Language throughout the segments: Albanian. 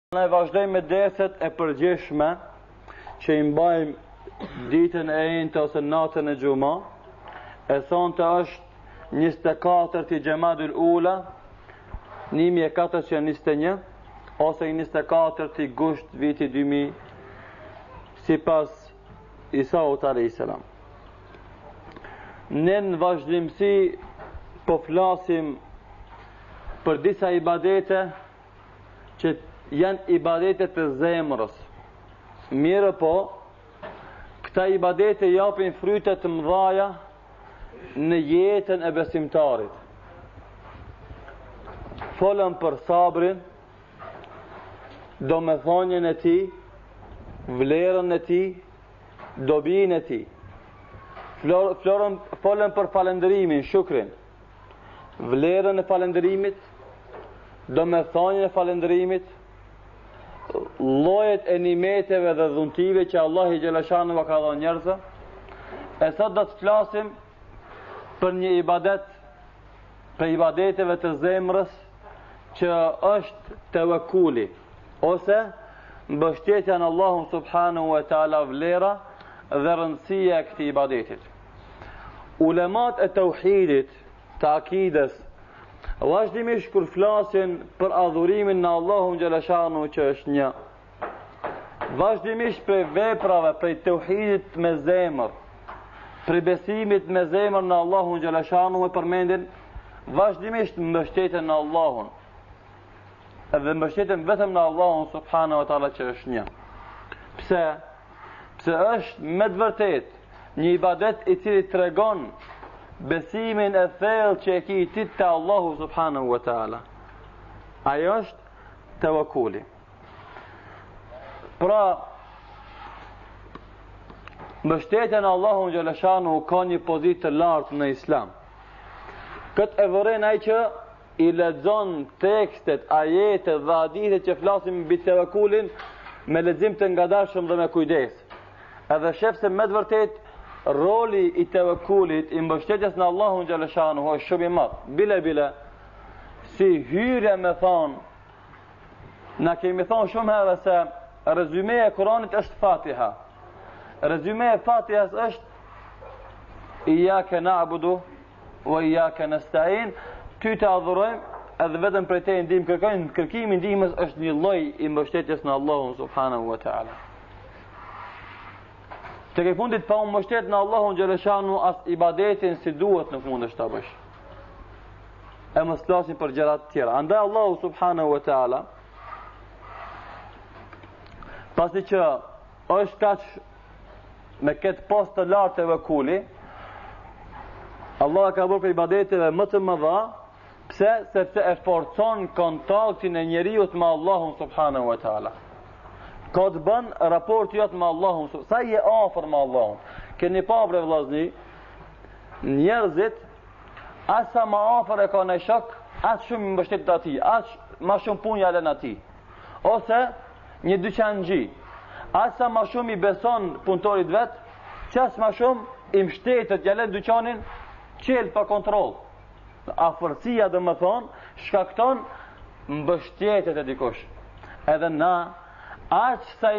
Ne vazhdojmë me derset e përgjithshme që i mbajmë ditën e enjte ose natën e xuma. E sonte është 24 i Xhamadul Ula 1421 ose 24 i gusht viti 2000 sipas Isaut alayhis salam. Ne në vazhdimsi po flasim për disa ibadete që janë ibadete të zemrës. Mirë po, këta ibadete japin fryte të mëdhaja në jetën e besimtarit. Folëm për sabrin, domethënien e tij, vlerën e tij, dobinë e tij. Folëm për falënderimin, shukrin, vlerën e falënderimit, domethënien e falënderimit, llojet e nimeteve dhe dhuntive që Allah i Gjeleshanu ka dhënë njerëzve. E sot do të flasim për një ibadet, për ibadeteve të zemrës që është tevekuli, ose mbështetja në Allahun subhanahu wa taala, vlera dhe rëndësia e këtij ibadetit. Ulemat e tauhidit, të akides, vazhdimisht kur flasin për adhurimin në Allahun Gjeleshanu që është një, vazhdimisht për veprave, për tauhidit me zemër, për besimit me zemër në Allahun Gjeleshanu e përmendin vazhdimisht mbështetjen në Allahun, edhe mbështetjen vetëm në Allahun subhanahu wa taala që është një. Pse? Pse është me të vërtet një ibadet i cili tregon besimin e thellë që e ki ti te Allahu subhanahu wa taala. Ajo është tevekuli. Pra, mbështetja në Allahun Gjeleshanu ka një pozitë të lartë në Islam. Këtë e vëren ai që i lexon tekstet, ajetet dhe hadithet që flasin mbi tevekulin me lexim të ngadalshëm dhe me kujdes. Edhe shef se me të vërtet roli i tevekulit, i mbështetjes në Allahun Gjeleshanu është shumë i madh. Bile, si hyrje me thonë, na kemi thonë shumë herë se rezume e Kuranit është Fatiha. Rezume e Fatihas është Iyake na'budu wa Iyake nasta'in, ty të adhurojmë edhe vetëm prej te ndihmë kërkojmë. Kërkimi i ndihmës është një lloj i mbështetjes në Allahun subhanahu wa taala. Të ke fundit pa unë mbështet në Allahun Gjeleshanu, as ibadetin si duhet nuk mund është të bësh. E mos flasim për gjërat tjera. Andaj Allahu subhanahu wa taala, pasi që është kaq me këtë post të lartë të vekuli, Allah ka bërë për ibadeteve më të mëdha. Pse? Sepse e forcon kontaktin e njeriut me Allahun subhanahu wa taala. Ka të bën raport jot me Allahun, sa je afër me Allahun. Keni pa bre vllazni, njerëzit asa më afër e ka në shok, aq shumë mbështet atij, aq më shumë punë ja lën atij. Ose një dyqanxhi, asa më shumë i beson punëtorit vet, ças më shumë i mbështetet ja lën dyqanin qel pa kontroll. Afërsia do të thonë shkakton mbështetjet e dikush. Edhe na aq sa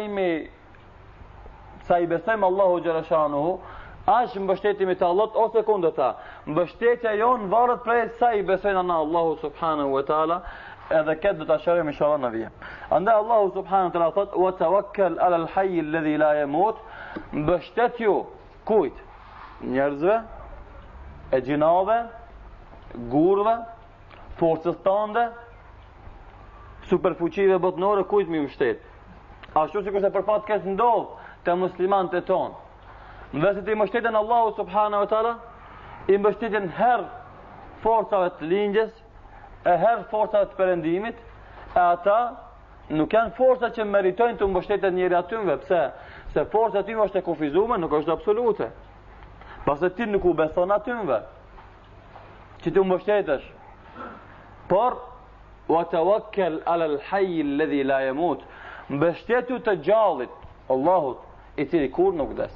i besojmë Allahu Gjeleshanu, aq mbështetimi të Allahut ose kundërta. Mbështetja jonë varet prej sa i besojnë në Allahu subhanahu wa taala, edhe këtë do ta shohim inshallah në vijim. Andaj Allahu subhanahu wa taala thot: "Wa tawakkal 'ala al-hayy alladhi la yamut", mbështetju kujt? Njerëzve, e gjinave, gurve, forcës tënde, superfuqive botnore, kujt mi mbështet? Ashtu si kurse për fat këtë ndodh të muslimanët e tonë. Nëse ti mbështeten Allahu subhanahu wa taala, i mbështeten herë forcave të lindjes, e herë forcave të perëndimit, e ata nuk janë forca që meritojnë të mbështeten njëri atyve. Pse? Se forca e tyre është e kufizuar, nuk është absolute. Pastaj ti nuk u beson atyve që ti mbështetesh. Por wa tawakkal 'ala al-hayy alladhi la yamut, mbështetju të gjallit, Allahut, i cili kur nuk vdes.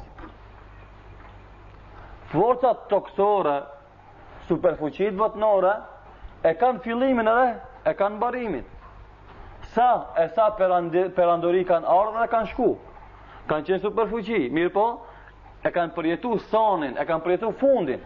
Forcat toksore, superfuqit botnore, e kanë fillimin edhe e kanë mbarimin. sa perandori kanë ardhur dhe kanë shku. Kanë qenë superfuqi, mirë po, e kanë përjetu sonin, e kanë përjetu fundin.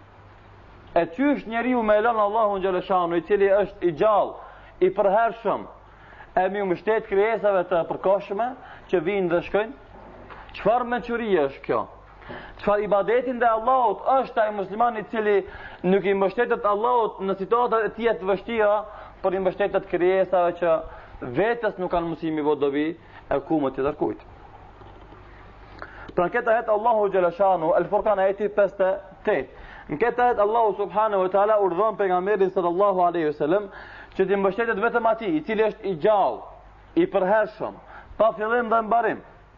E qysh njeriu me lënë Allahun xhaleshanu, i cili është i gjallë, i përhershëm, e mi mbështet krijesave të përkohshme që vinë dhe shkojnë? Çfarë mençurie është kjo? Çfarë ibadetin dhe Allahut është ai musliman i cili nuk i mbështetet Allahut në situata e tilla të vështira, por i mbështetet krijesave që vetes nuk kanë mundësi mi dobi e ku më të tërkujt. Pra në këtë ajet Allahu xhaleshanu, Al-Furqan ajeti 58. Në këtë ajet Allahu subhanahu wa taala urdhon pejgamberin sallallahu alaihi wasallam që të mbështetet vetëm atij, i cili është i gjallë, i përhershëm, pa fillim dhe mbarim,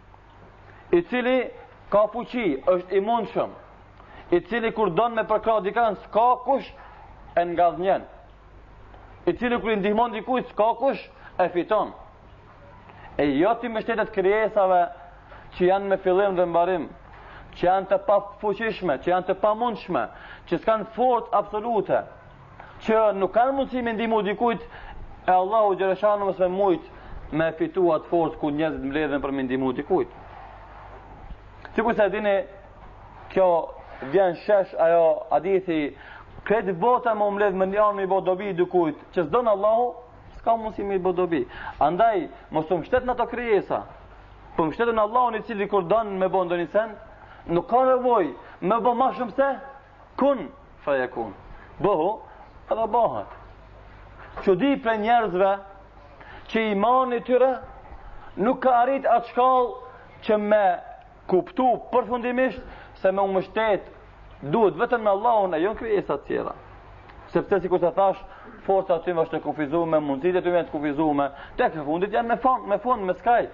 i cili ka fuqi, është i mundshëm, i cili kur don me përkrah dikën s'ka kush e ngazhnjen, i cili kur i ndihmon dikujt s'ka kush e fiton. E jo ti mbështetet krijesave që janë me fillim dhe mbarim, që janë të pafuqishme, që janë të pamundshme, që s'kanë forcë absolute, që nuk kanë mundësi me ndihmu dikujt, e Allahu xhaleshanu mëse mujt me fitu atë forcë ku njerëzit mbledhen për me ndihmu dikujt. Sikur se dini, kjo vjen shesh ajo hadithi, këtë bota më mbledh me janë me dobi dikujt, që s'don Allahu, s'ka mundësi me dobi. Andaj mos u mbështet në ato krijesa, po mbështetën Allahun i cili kur don me bën ndonjë sen, nuk ka nevojë me bë më shumë se kun fayakun. Bëhu edhe bëhet. Çudi për njerëzve që imani tyre nuk ka arrit atë shkallë që me kuptu përfundimisht se me u mbështet duhet vetëm me Allahun e jo në krijesa të tjera. Sepse sikur të thash, forca aty është të kufizuar, mundësitë aty janë të kufizuar, tek në fundit janë me fund me skaj.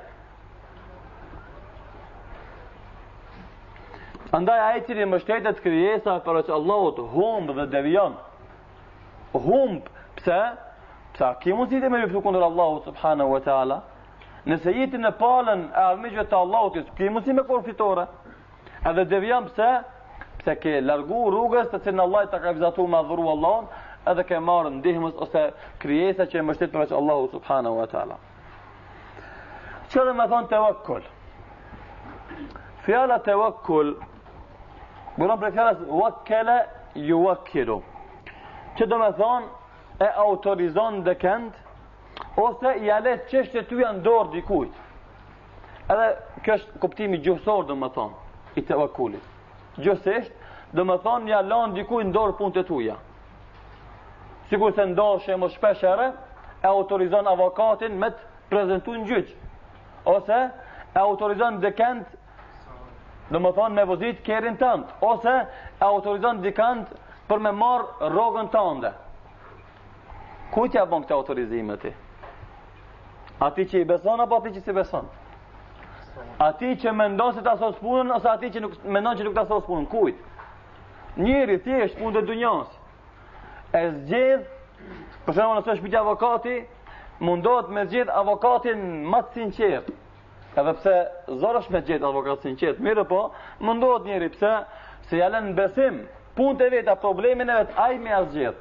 Andaj ai cili mbështetet krijesa për që Allahut humb dhe devion. Humb, pse? Pse ki mundësi me luftu kundër Allahut subhanahu wa taala. Nëse jeti në palën e armiqve të Allahut, ki mundësi me kur fitore. Edhe devion pse? Pse ke largu rrugës të cilën Allah ta ka vizatuar me adhuru Allahun, edhe ke marrë ndihmës ose krijesa që mbështet për Allahut subhanahu wa taala. Çfarë më thon tawakkul? Fjala tawakkul Buran për fjalës wakkala yuwakkilu, që do me thonë e autorizon dhe kënd, ose i alet çështjet tuaja në dorë dikujt. Edhe kjo është kuptimi gjuhësor do me thonë, i tawakkulit. Gjuhësisht, do me thonë ja lanë dikujt në dorë punët e tuaja. Sikur se ndoshe më shpesh herë, e autorizon avokatin me të prezentu në gjyq, ose e autorizon dhe kënd, do më thonë me vozit kerin tënd, ose e autorizon dikant për me marë rogën tënde. Kujt ja bën këtë autorizime ti? Ati që i beson apo ati që si beson? Ati që mendon se ta sos punën ose ati që mendon që nuk ta sos punën? Kujt? Njëri thjesht punë të dunjas. E zgjedh, për shembull nëse është pyetja avokati, mundohet me zgjedh avokatin më të sinqert. Edhe pse zor është me gjetë avokat sinqert, mirë po, mundohet njëri pse se ja lën besim punët e veta, problemin e vet ai me zgjedh.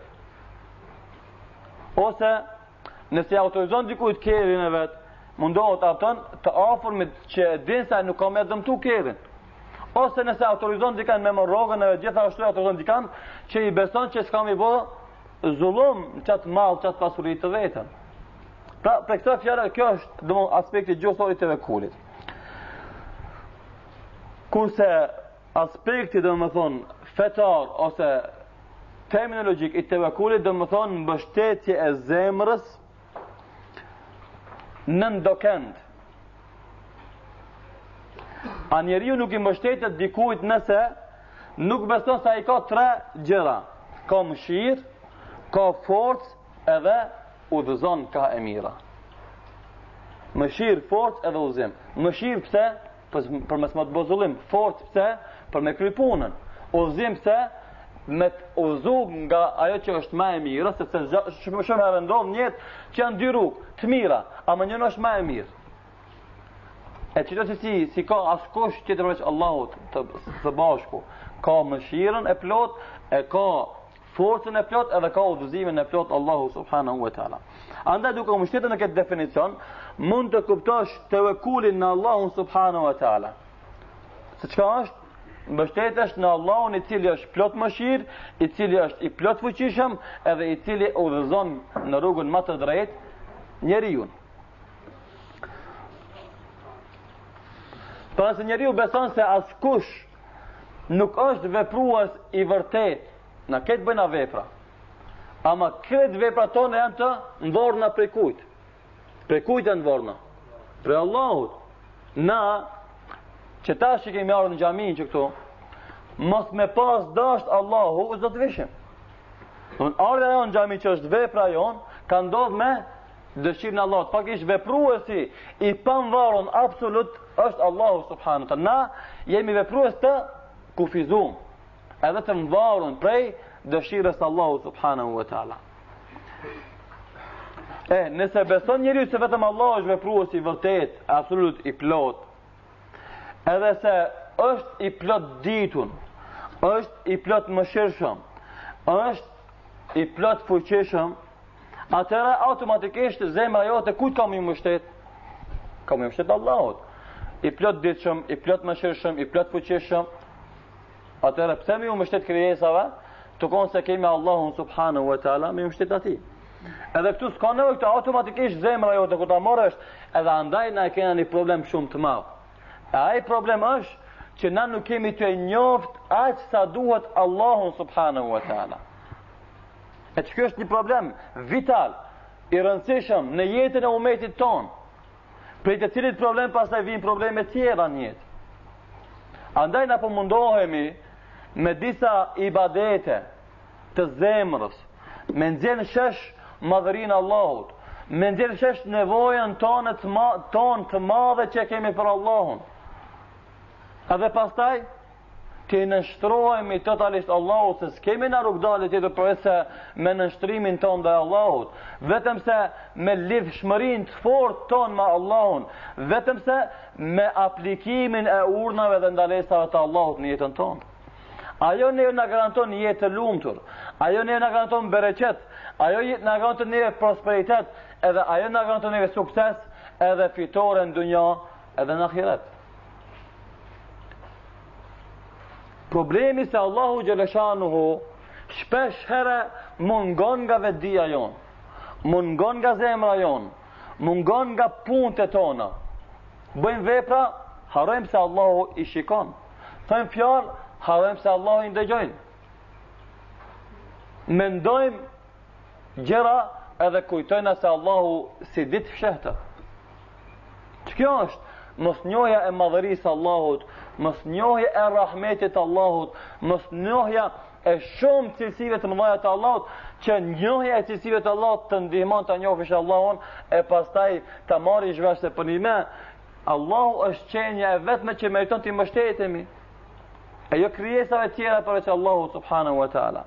Ose nëse autorizon dikujt kerrin e vet, mundohet afton të afërmit që din se nuk ka më dëmtu kerrin. Ose nëse autorizon dikan me rrogën e vet, gjithashtu autorizon dikan që i beson që s'ka më bë zullum çat mall, çat pasuri të vetën. Pra, për këto fjalë, kjo është domosdoshmë aspekti gjuhësor i tawakkulit. Kurse aspekti domethënë fetar ose terminologjik i tawakkulit domethënë mbështetje e zemrës në ndokënd. A njeriu nuk i mbështetet dikujt nëse nuk beson se ai ka tre gjëra: ka mëshirë, ka forcë edhe udhëzon ka e mira. Mëshirë, forcë edhe udhëzim. Mëshirë pse? Për mes më të bëj zullim. Forcë pse? Për me kry punën. Udhëzim pse? Me të udhëzu nga ajo që është më e mirë, sepse shumë herë ndodh në jetë që janë dy rrugë të mira, ama njëra është më e mirë. E çdo si ka askush tjetër veç Allahut të bashku. Ka mëshirën e plot, e ka forcën e plot edhe ka udhëzimin e plot Allahu subhanahu wa taala. Andaj duke u mbështetur në këtë definicion, mund të kuptosh tevekulin në Allahun subhanahu wa taala. Se çka është? Mbështetesh në Allahun i cili është plot mëshirë, i cili është i plot fuqishëm, edhe i cili udhëzon në rrugën më të drejtë njeriu. Pra se njeriu beson se askush nuk është veprues i vërtet, na këtë bëjna vepra. Ama këtë vepra tonë janë të ndorna prej kujt? Prej kujt janë ndorna? Prej Allahut. Na, që tash që kemi ardhur në xhamin që këtu, mos me pas dasht Allahu, është do të vishim. Ardha jonë në xhami që është vepra jonë, ka ndodhur me dëshirën e Allahut. Pakisht vepruesi i pavarur absolut është Allahu subhanahu wa taala. Na jemi veprues të kufizum, edhe të mvarun prej dëshirës Allahu subhanahu wa taala. Nëse beson njeriu se vetëm Allah është veprues i vërtet, absolut i plot, edhe se është i plot ditun, është i plot mëshirshëm, është i plot fuqishëm, atëra automatikisht zemra jote kujt ka më mbështet? Ka më mbështet Allahut. I plot ditshëm, i plot mëshirshëm, i plot fuqishëm. Atëra pse më mbështet krijesave? Të konë se kemi Allahun subhanahu wa taala, më mbështet atij. Edhe këtu s'ka nevojë këtë automatikisht zemra jote kur ta marrësh, edhe andaj na kena një problem shumë të madh. Ai problem është që na nuk kemi të njoft aq sa duhet Allahun subhanahu wa taala. E që kjo është një problem vital, i rëndësishëm në jetën e umetit ton, prej të cilit problem pastaj vijnë probleme tjera në jetë. Andaj na po mundohemi me disa ibadete të zemrës, me nxjerrë shesh madhërinë e Allahut, me nxjerrë shesh nevojën tonë të madhe që kemi për Allahun. Edhe pastaj të nështrohemi totalisht Allahut, se s'kemi në rrugdalë tjetër përse me nështrimin tonë dhe Allahut, vetëm se me lidhshmërinë të fortë tonë me Allahun, vetëm se me aplikimin e urnave dhe ndalesave të Allahut në jetën tonë. Ajo ne na garanton një jetë të lumtur, ajo ne na garanton bereqet, ajo na garanton një prosperitet, edhe ajo na garanton një sukses, edhe fitore në dunja, edhe në ahiret. Problemi se Allahu Gjeleshanuhu shpesh herë mungon nga vetdia jonë, mungon nga zemra jonë, mungon nga punët e tona. Bëjmë vepra, harrojmë se Allahu i shikon. Thojmë fjalë, harrojmë se Allahu i ndëgjojnë. Mendojmë gjëra edhe kujtojna se Allahu si ditë fshehtë. Kjo është mosnjohja e madhërisë Allahut, mosnjohja e rahmetit Allahut, mosnjohja e shumë cilësive të mëdha të Allahut, që njohja e cilësive të Allahut të ndihmon të njohësh Allahun e pastaj ta marrësh vesh se për një Allahu është qenja e vetme që meriton të mbështetemi. E jo krijesave tjera përveç Allahut subhanahu wa taala.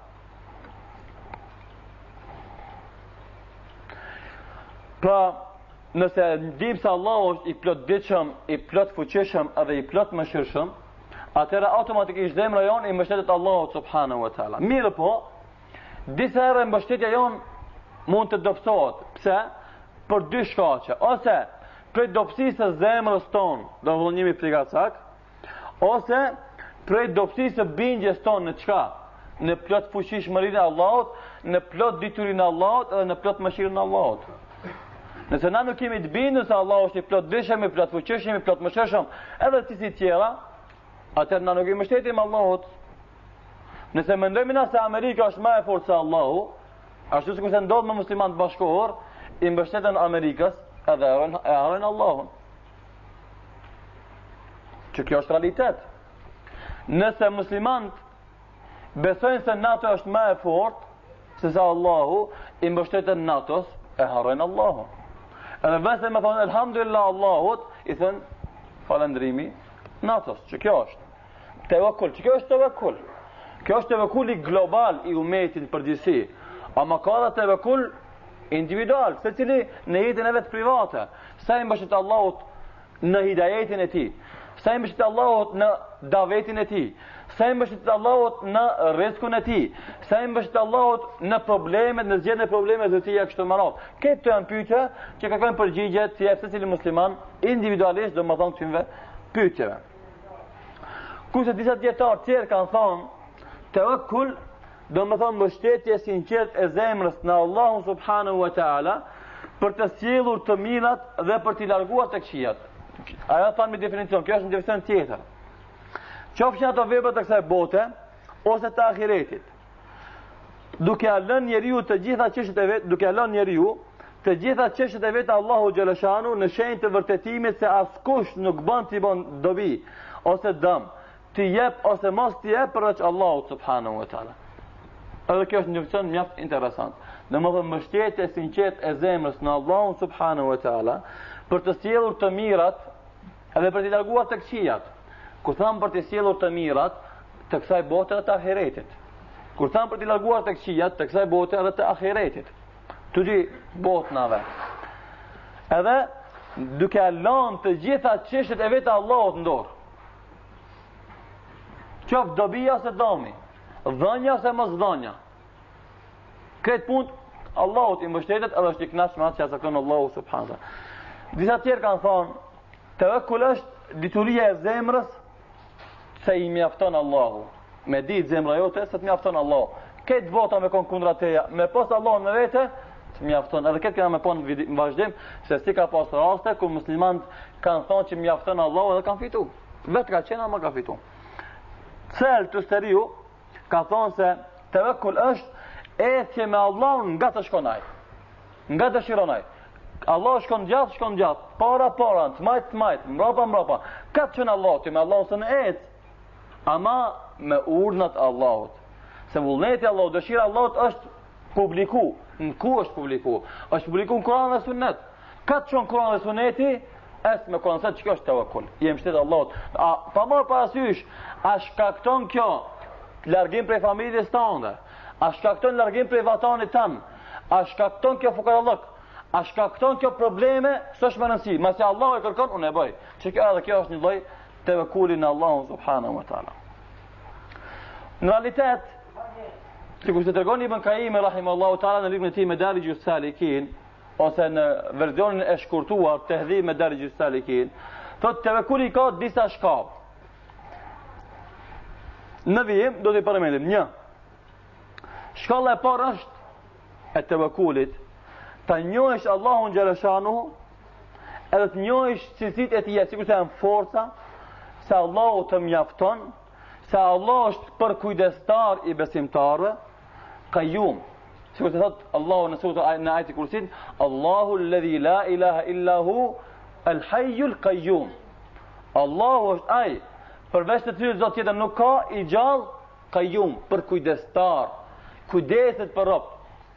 Pra, nëse dim se Allahu është i plot ditshëm, i plot fuqishëm edhe i plot mëshirshëm, atëra automatikisht zemra jonë i mbështetet Allahut subhanahu wa taala. Mirë po, disa herë mbështetja jonë mund të dobësohet. Pse? Për dy shkaqe. Ose prej dobësisë së zemrës tonë, do vëllënimi plagacak, ose prej dobësisë së bindjes tonë në çka? Në plot fuqishmërinë e Allahut, në plot diturinë e Allahut edhe në plot mëshirën e Allahut. Nëse na nuk kemi të bindur se Allahu është i plot dëshëm, i plot fuqishëm, i plot mëshirshëm, edhe si tjera, atëherë na nuk i mbështetim Allahut. Nëse mendojmë na se Amerika është më e fortë se Allahu, ashtu sikur se ndodh me muslimanët bashkëkohor, i mbështeten Amerikës edhe e harrojnë Allahun. Që kjo është realitet. Nëse muslimanët besojnë se NATO është më e fortë se sa Allahu, i mbështeten NATO-s, e harrojnë Allahun. Edhe vese me thonë, elhamdulillah Allahut, i thënë, falendrimi NATO-s, që kjo është tevekkul, që kjo është tevekkul. Kjo është tevekkuli global i umetit përgjithësi, ama ka dhe tevekkul individual, se cili në jetën e vetë private, sa i mbështet Allahut në hidajetin e tij, sa i mbështet Allahut në davetin e tij, sa i mbështetet Allahut në rrezikun e tij, sa i mbështetet Allahut në problemet, në zgjedhjen e problemeve të tij kështu më radh. Këto janë pyetje që kërkojnë përgjigje të secili musliman individualisht, domethënë këtyre pyetjeve. Kurse disa dietar tjerë kanë thonë tawakkul, domethënë mbështetje sinqert e zemrës në Allahun subhanahu wa taala për të sjellur të mirat dhe për t'i larguar të këqijat. Ajo thonë me definicion, kjo është një definicion tjetër. Qofshin ato vepra të kësaj bote ose të ahiretit. Duke ia lënë njeriu të gjitha çështjet e vet, duke ia lënë njeriu të gjitha çështjet e vet Allahu xhaleshanu në shenjë të vërtetimit se askush nuk bën t'i bën dobi ose dëm, t'i jep ose mos t'i jep përveç Allahut subhanahu wa taala. Edhe kjo është një definicion mjaft interesant. Domethënë mbështetje e sinqert e zemrës në Allahun subhanahu wa taala për të sjellur të mirat edhe për t'i larguar të këqijat. Kur thamë për të sjellur të mirat të kësaj bote dhe të ahiretit. Kur thamë për t'i larguar të këqijat të kësaj bote edhe të ahiretit. Të dy botnave. Edhe duke lënë të gjitha çështjet e vetë Allahut në dorë. Qoftë dobia ose dëmi, dhënja ose mos dhënja. Këtë punë Allahut i mbështetet edhe është i kënaqur me atë që cakton Allahu subhanahu. Disa tjerë kanë thonë, tawakkul është dituria e zemrës se i mjafton Allahu. Me ditë zemra jote se të mjafton Allahu. Këtë bota me kon kundra teja, me pas Allahun me vete, të mjafton. Edhe këtë kena me pon në vazhdim se si ka pas raste kur muslimanët kanë thonë që mjafton Allahu edhe kanë fitu. Vetë ka qenë ama ka fitu. Cel Tustariu ka thonë se tawakkul është ecje me Allahun nga të shkonaj. Nga dëshironaj. Allah shkon gjatë, para, të majt, mrapa. Ka të qenë Allahut, me Allahun se në ecë, ama me urdhnat Allahut. Se vullneti Allahut, dëshira Allahut është publiku. Në ku është publiku? Është publiku në Kur'an dhe Sunet. Ka të qenë Kur'an dhe Suneti, es me Kur'an se që kjo është tawakkul. Jem shtetë Allahut. Pa marë parasysh, a shkakton kjo largim prej familjes tënde? A shkakton largim prej vatanit tënd? A shkakton kjo fukarallëk? A shkakton kjo probleme? S'është më rëndësi. Masi Allahu e kërkon, unë e bëj. Që kjo edhe kjo është një lloj tawakkuli në Allahun subhanahu wa taala. Në realitet, sikur të tregon Ibn Qayyim rahimahullahu taala në librin e tij Madarijus Salikin, ose në versionin e shkurtuar Tahdhib Madarijus Salikin, thotë tawakkuli ka disa shkallë. Në vijim do t'i përmendim një. Shkalla e parë është e tawakkulit, ta njohësh Allahun xhaleshanuhu, edhe të njohësh cilësitë e tij, sikur të janë forca, se Allahu të mjafton, se Allah është përkujdestar i besimtarëve, Qayyum. Sikur të thotë Allahu në surën e Ayatul Kursit, Allahu alladhi la ilaha illa hu al-hayyul qayyum. Allahu është ai, përveç të cilës zot tjetër nuk ka, i gjallë, Qayyum, përkujdestar, kujdeset për rob.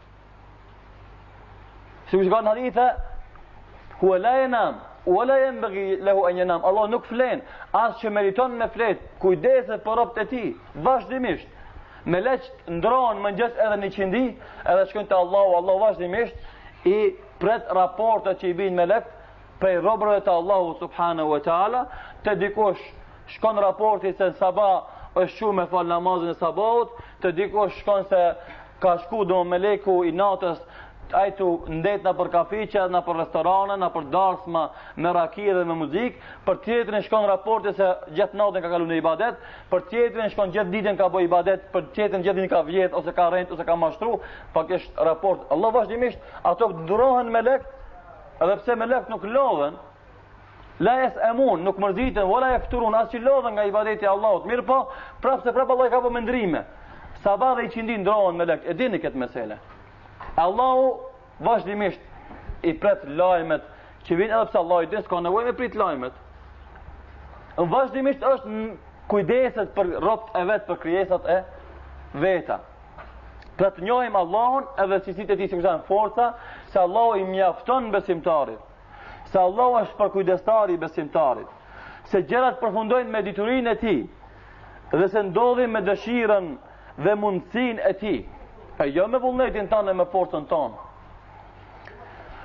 Sikur që ka në hadithe, huwa la yanam wala yanbaghi lahu an yanam. Allah nuk flen, as që meriton me flet, kujdeset për robët e tij, vazhdimisht. Meleqt ndrohen mëngjes edhe në qindi, edhe shkojnë te Allahu vazhdimisht i pret raportet që i bijnë melekt prej robërve të Allahu subhanahu wa taala. Te dikush shkon raporti se sabah është shku me fal namazin e sabahut, te dikush shkon se ka shku do meleku i natës ajtu ndet na për kafiqe, na për restorane, na për darsma me raki dhe me muzikë, për tjetrin shkon raporti se gjatë natën ka kaluar në ibadet, për tjetrin shkon gjatë ditën ka bëj ibadet, për tjetrin gjatë ditën ka vjet ose ka rrent ose ka mashtru, pak është raport. Allah vazhdimisht ato ndrohen me lek, edhe pse me lek nuk lodhen, la yasamun, nuk mërziten, wala yafturun, as që lodhen nga ibadeti i Allahut. Mirë po, prapse Allah ka bërë ndrime. Sabah dhe i qindi ndrohen me lek, e dini këtë mesele. Allahu vazhdimisht i pret lajmet që vinë, edhe pse Allah i din s'ka nevojë me prit lajmet. Vazhdimisht është kujdeset për robët e vet, për krijesat e veta. Pra të njohim Allahun edhe cilësitë e tij, sikur janë forca, se Allahu i mjafton besimtarit. Se Allahu është përkujdestari i besimtarit. Se gjërat përfundojnë me diturinë e tij dhe se ndodhin me dëshirën dhe mundësinë e tij. E jo me vullnetin tonë e me forcën tonë.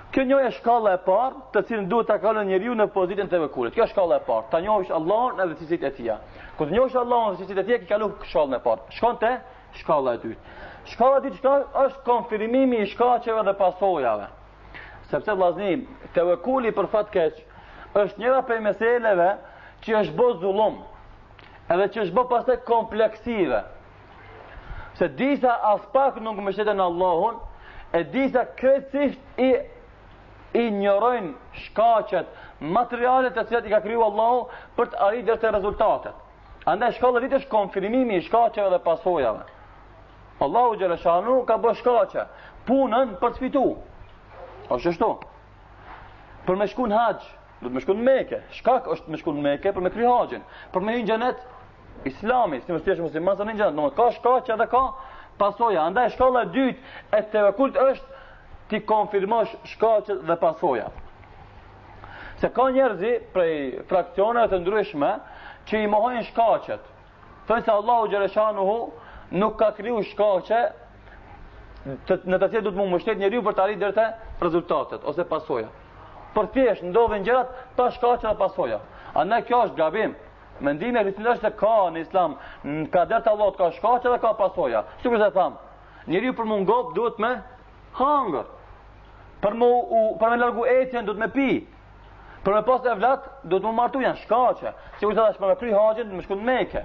Kjo një është shkalla e parë, të cilën duhet ta kalon njeriu në pozitën e tevekulit. Kjo është shkalla e parë. Ta njohësh Allahun edhe cilësitë e tij. Kur të njohësh Allahun dhe cilësitë e tij, ke kalu shkallën e parë. Shkon te shkalla e dytë. Shkalla e dytë është konfirmimi i shkaqeve dhe pasojave. Sepse vllazni, tevekuli për fat keq është njëra prej meseleve që është bë zullum. Edhe që është bë pastaj kompleksive. Se disa as pak nuk mbështeten në Allahun, e disa krejtësisht i ignorojnë shkaqet materiale të cilat i ka kriju Allahu për të arritur te rezultatet. Andaj shkalla e dytë është konfirmimi i shkaqeve dhe pasojave. Allahu xhaleshanu ka bërë shkaqe, punën për të fituar. Është ashtu. Për me shku në haxh, do të më shku në Mekë. Shkak është me shku në Mekë për me kry haxhin. Për me hyrë në xhenet, Islami, si mos musliman në xhenet, domethënë ka shkaqe dhe ka pasoja. Andaj shkalla e dytë e tevekult është ti konfirmosh shkaqet dhe pasojat. Se ka njerëzi prej fraksioneve të ndryshme që i mohojnë shkaqet. Thonë se Allahu xhaleshanuhu nuk ka kriju shkaqe në të cilat do të mund mbështet njeriu për të arritur deri te rezultatet ose pasojat. Për thjesht ndodhin gjërat pa shkaqe dhe pasoja. Andaj kjo është gabim. Mendimi i rritën është se ka në Islam, në kader të Allahut ka shkaqe dhe ka pasoja. Sikur se tham, njeriu për më ngop duhet me hangër. Për me largu ecjen duhet me pi. Për me pas evlat duhet me martu janë shkaqe. Sikur se tash për me kry haxhin duhet me shku në Mekë.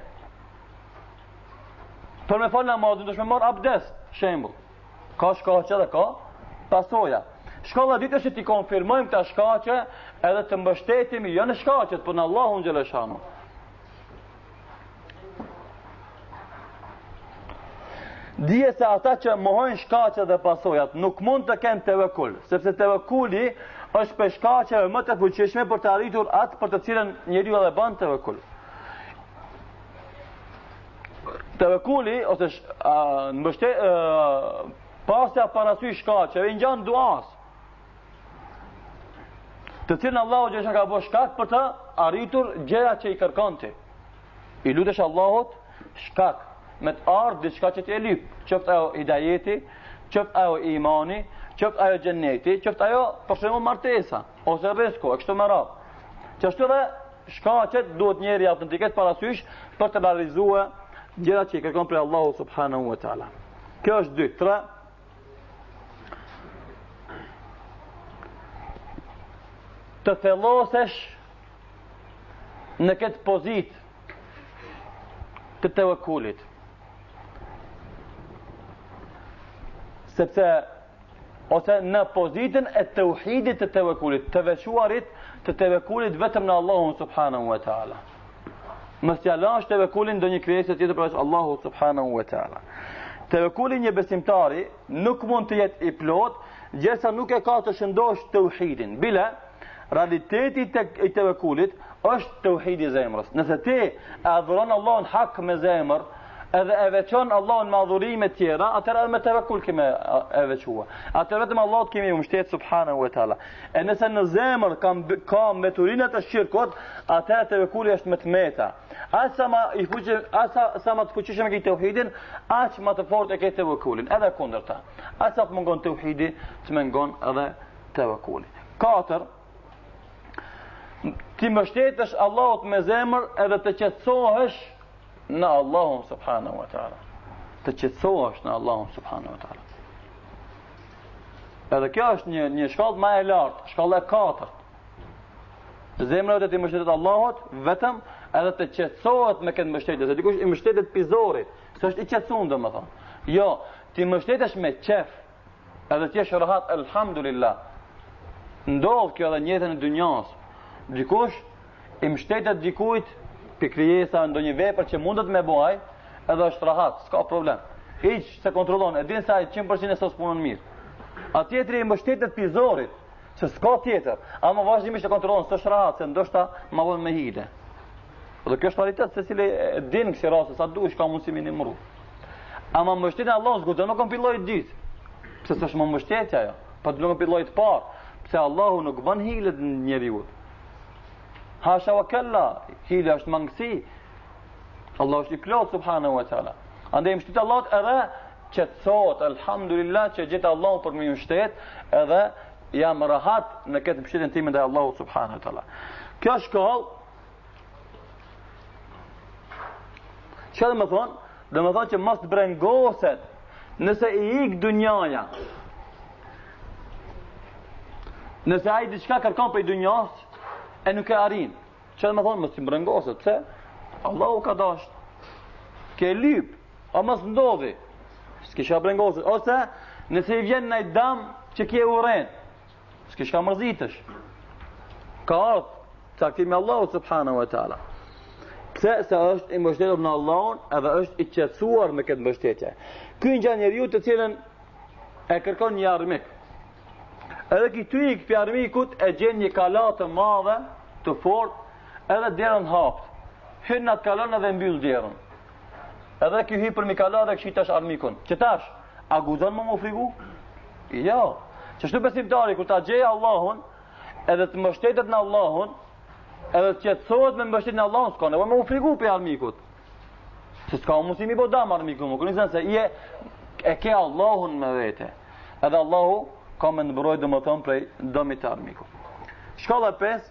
Për me fal namazin duhet me marr abdest, shembull. Ka shkaqe dhe ka pasoja. Shkalla e dytë është të konfirmojmë këta shkaqe edhe të mbështetemi jo në shkaqet, por në Allahun xhaleshanu. Dije se ata që mohojnë shkaqet dhe pasojat nuk mund të kenë tevekul, sepse tevekuli është për shkaqeve më të fuqishme për të arritur atë për të cilën njeriu edhe bën tevekul. Tevekuli ose pasja parasysh shkaqeve i ngjan duas. Të cilën Allahu xhalesha ka bërë shkak për të arritur gjërat që i kërkon ti. I lutesh Allahut shkak me të ardhur diçka që ti e lyp, qoftë ajo hidayeti, qoftë ajo imani, qoftë ajo xheneti, qoftë ajo për shembull martesa ose rrezik, e kështu me radhë. Çashtu edhe shkaqet duhet njeriu autentiket parasysh për të realizuar gjërat që i kërkon prej Allahu subhanahu wa taala. Kjo është 2, 3. Të thellosesh në këtë pozitë të tevekulit. Sepse ose në pozitën e tauhidit të tevekulit, të veçuarit të tevekulit vetëm në Allahun subhanahu wa taala. Mos ja lash tevekulin ndonjë krijesë tjetër përveç Allahut subhanahu wa taala. Tevekuli një besimtari nuk mund të jetë i plot derisa nuk e ka të shëndosh tauhidin. Bila realiteti i tevekulit është tauhidi i zemrës. Nëse ti e adhuron Allahun hak me zemër, edhe e veçon Allahun me adhurime tjera, atëherë me tevekul kemi e veçuar. Atëherë vetëm Allahut kemi u mbështet subhanahu wa taala. E nëse në zemër ka meturinat e shirkut, atëherë tevekuli është me tmeta. Sa më të fuqishëm ke tauhidin, aq më të fortë ke tevekulin. Edhe kundërta. Sa të mungon tauhidi, të mungon edhe tevekuli. 4. Ti mbështetesh Allahut me zemër edhe të qetësohesh në Allahun subhanahu wa taala. Të qetësohesh në Allahun subhanahu wa taala. Edhe kjo është një shkallë më e lartë, shkalla e 4. Zemra vetë ti mbështetet Allahut vetëm edhe të qetësohet me këtë mbështetje. Se dikush i mbështetet pizorit, se është i qetësuar domethënë. Jo, ti mbështetesh me qef. Edhe ti je rahat, elhamdulillah. Ndodh kjo edhe në jetën e dunjas. Dikush i mbështetet dikujt për krijesa ndonjë vepër që mundet me bëj, edhe është rahat, s'ka problem. Hiç se kontrollon, e din se ai 100% e sos punën mirë. Atjetri i mbështetet pizorit, se s'ka tjetër, ama vazhdimisht e kontrollon, s'është rahat, se ndoshta ma vonë me hile. Dhe kjo është realitet, se cili e din kësi rase, sa dush ka mundësi minimru. Ama mbështetja Allah s'guxon, nuk kompiloj ditë. Pse s'është më mbështetja ajo, po të nuk kompiloj të parë, pse Allahu nuk bën hile njeriu. Hasha wa kalla, hile është mangësi. Allah është i plot subhanahu wa taala. Andaj mbështetja Allahut edhe qetësohet, alhamdulillah që gjetë Allahu për më mbështet, edhe jam rahat në këtë mbështetjen time ndaj Allahut subhanahu wa taala. Kjo shkollë çfarë do të thonë? Do të thonë që mos të brengoset nëse i ik dunjaja. Nëse ai diçka kërkon për dunjas e nuk e arrin. Çfarë do të thonë mos i brengoset? Pse? Allahu ka dashur. Ke lyp, o mos ndodhi. S'kisha brengoset. Ose nëse i vjen ndaj dam që ke urren, s'kisha mërzitesh. Ka ardhur caktimi Allahu subhanahu wa taala. Pse? Se është i mbështetur në Allahun edhe është i qetësuar me këtë mbështetje. Ky nga njeriu të cilën e kërkon një armik. Edhe ki ty i këpi armikut e gjen një kala të madhe, të fort, edhe derën hapt. Hyn atë kalon edhe mbyll derën. Edhe ky hy për mi kala dhe këshitash armikun. Që tash, a guzon më frigu? Jo. Çështu besimtari kur ta gjej Allahun, edhe të mbështetet në Allahun, edhe të qetësohet me mbështetjen e Allahut, s'ka nevojë më frigu për armikut. Se s'ka mundësi mi bodam armikun, më kërë se je e ke Allahun me vete. Edhe Allahu ka me nëbëroj dhe më thonë prej dëmit të armikut. Shkolla 5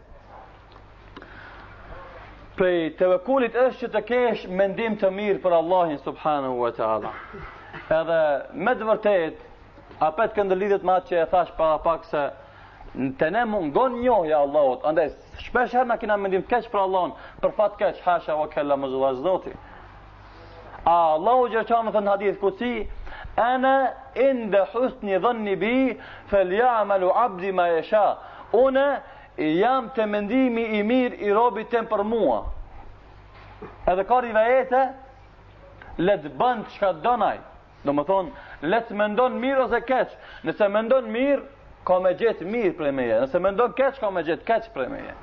prej të vekulit është që të kesh mendim të mirë për Allahin subhanahu wa ta'ala. Edhe me të vërtet, apet këndë lidhet ma që e thash para pak se të ne mungon njohja Allahut, andaj shpesh herë na kina mendim të keq për Allahun, për fat keq, hasha wa kella më zëllaz zoti. Allahu Gjerqanë thënë hadith kuci, ana inda husni dhanni bi, felja'malu abdi ma yasha. Une jam të mendimi i mirë i robit tem për mua. Edhe ka rivajete, le të bënd çka donaj. Do më thonë, le të mendon mirë ose keq. Nëse mendon mirë, ka me gjetë mirë prej meje. Nëse mendon keq, ka me gjetë keq prej meje.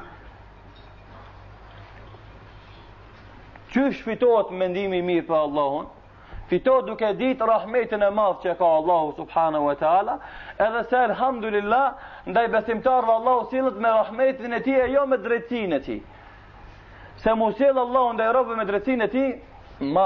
Qysh fitohet mendimi i mirë për Allahun? Fitohet duke ditë rahmetin e madh që ka Allahu subhanahu wa taala, edhe se alhamdulillah ndaj besimtarëve Allahu sillet me rahmetin e tij e jo me drejtsinë e tij. Se mu sill Allahu ndaj robëve me drejtsinë e tij, ma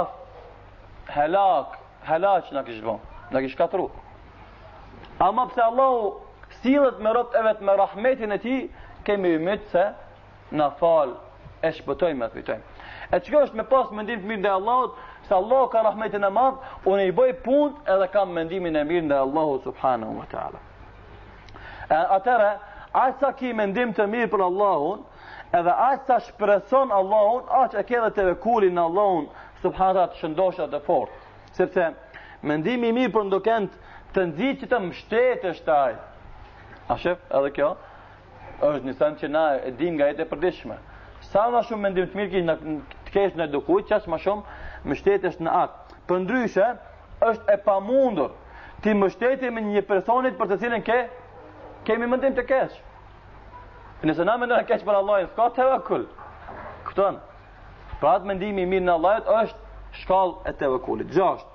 helak na kish bën, na kish katru. Ama pse Allahu sillet me robët e vet me rahmetin e tij, kemi ymit se na fal, e shpëtojmë, e fitojmë. E çka është me pas mendim të mirë ndaj Allahut, se Allah ka rahmetin e madh, unë i bëj punë edhe kam mendimin e mirë ndaj Allahut subhanahu wa taala. Atëra, asa ki mendim të mirë për Allahun, edhe asa shpreson Allahun, aq e ke edhe tevekulin në Allahun subhanahu wa taala të shëndosha të fortë. Sepse mendimi i mirë për ndokend të nxit që të mbështetesh taj. A shef, edhe kjo është një sen që na e dim nga jetë e përditshme. Sa më shumë mendim të mirë të kesh në dokujt, çaq më shumë mbështetesh në atë. Përndryshe, është e pamundur ti mbështetje me një personit për të cilën kemi mendim të keq. Nëse na mendojmë keq për Allahin, s'ka tevekul. Kupton? Pra atë mendimi i mirë në Allahut është shkallë e tevekulit. 6.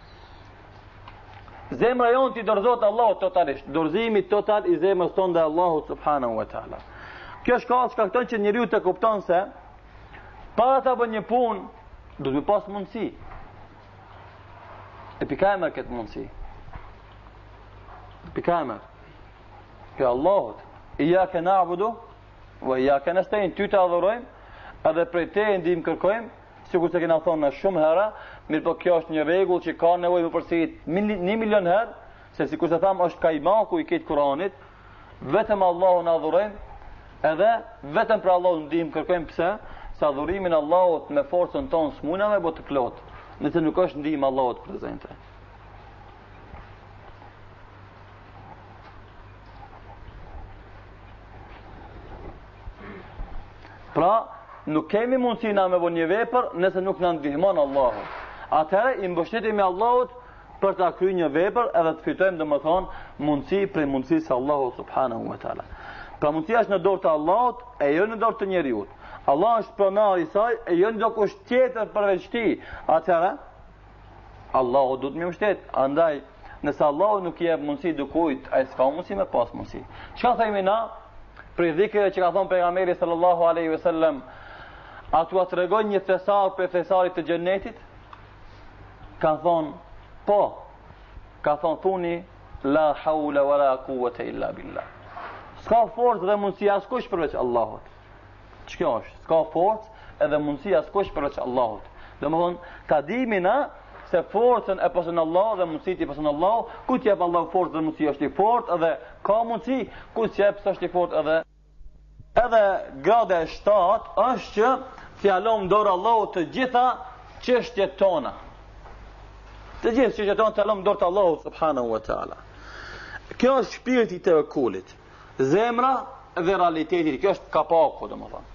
Zemra jonë ti dorëzohet Allahut totalisht. Dorëzimi total i zemrës tonë dhe Allahut subhanahu wa taala. Kjo shkallë shkakton që njeriu të kupton se para ta bën një punë, do të pas mundësi. E pikajmer këtë mundësi. Pikajmer. Kjo Allahut. Iyake na'budu wa iyake nasta'in. Ty të adhurojmë, edhe prej teje ndihmë kërkojmë, sikur se kena thonë në shumë hera, mirë po kjo është një rregull që ka nevojë më përsërit 1 milion herë, se sikur se tham është kaimaku i këtë Kuranit, vetëm Allahun adhurojmë, edhe vetëm për Allahun ndihmë kërkojmë. Pse? Se adhurimin Allahut me forcën tonë s'muna me bo të plot, nëse nuk është ndihmë Allahut prezente. Pra, nuk kemi mundësi na me bo një vepër nëse nuk na ndihmon Allahu. Atëherë i mbështetemi Allahut për ta kryer një vepër edhe të fitojmë domethënë mundësi prej mundësisë Allahu subhanahu wa taala. Pra mundësia është në dorë të Allahut e jo në dorë të njeriut. Allah është pronari i saj e jo në kush tjetër përveç tij. Atëherë Allahu duhet më mbështet. Andaj nëse Allahu nuk jep mundësi dikujt, ai s'ka mundësi me pas mundësi. Çka themi na? Për dhikrat që ka thonë pejgamberi sallallahu alaihi wasallam, a tu tregon një thesar për thesarit të xhenetit? Ka thonë, po. Ka thonë thuni la haula wala quwwata illa billah. S'ka forcë dhe mundësi askush përveç Allahut. Ç'kjo është? S'ka forcë edhe mundësi askush përveç Allahut. Domethënë, ta dimi na se forcën e poson Allah dhe mundësitë i poson Allah, ku t'jep Allah forcë dhe mundësi është i fortë edhe ka mundësi, ku t'jep s'është i fortë edhe grada e 7 është që t'jalom dorë Allahut të gjitha çështjet tona. Të gjithë çështjet tona t'jalom dorë të Allahut subhanahu wa taala. Kjo është shpirti i tevekulit. Zemra dhe realiteti, kjo është kapaku, domethënë.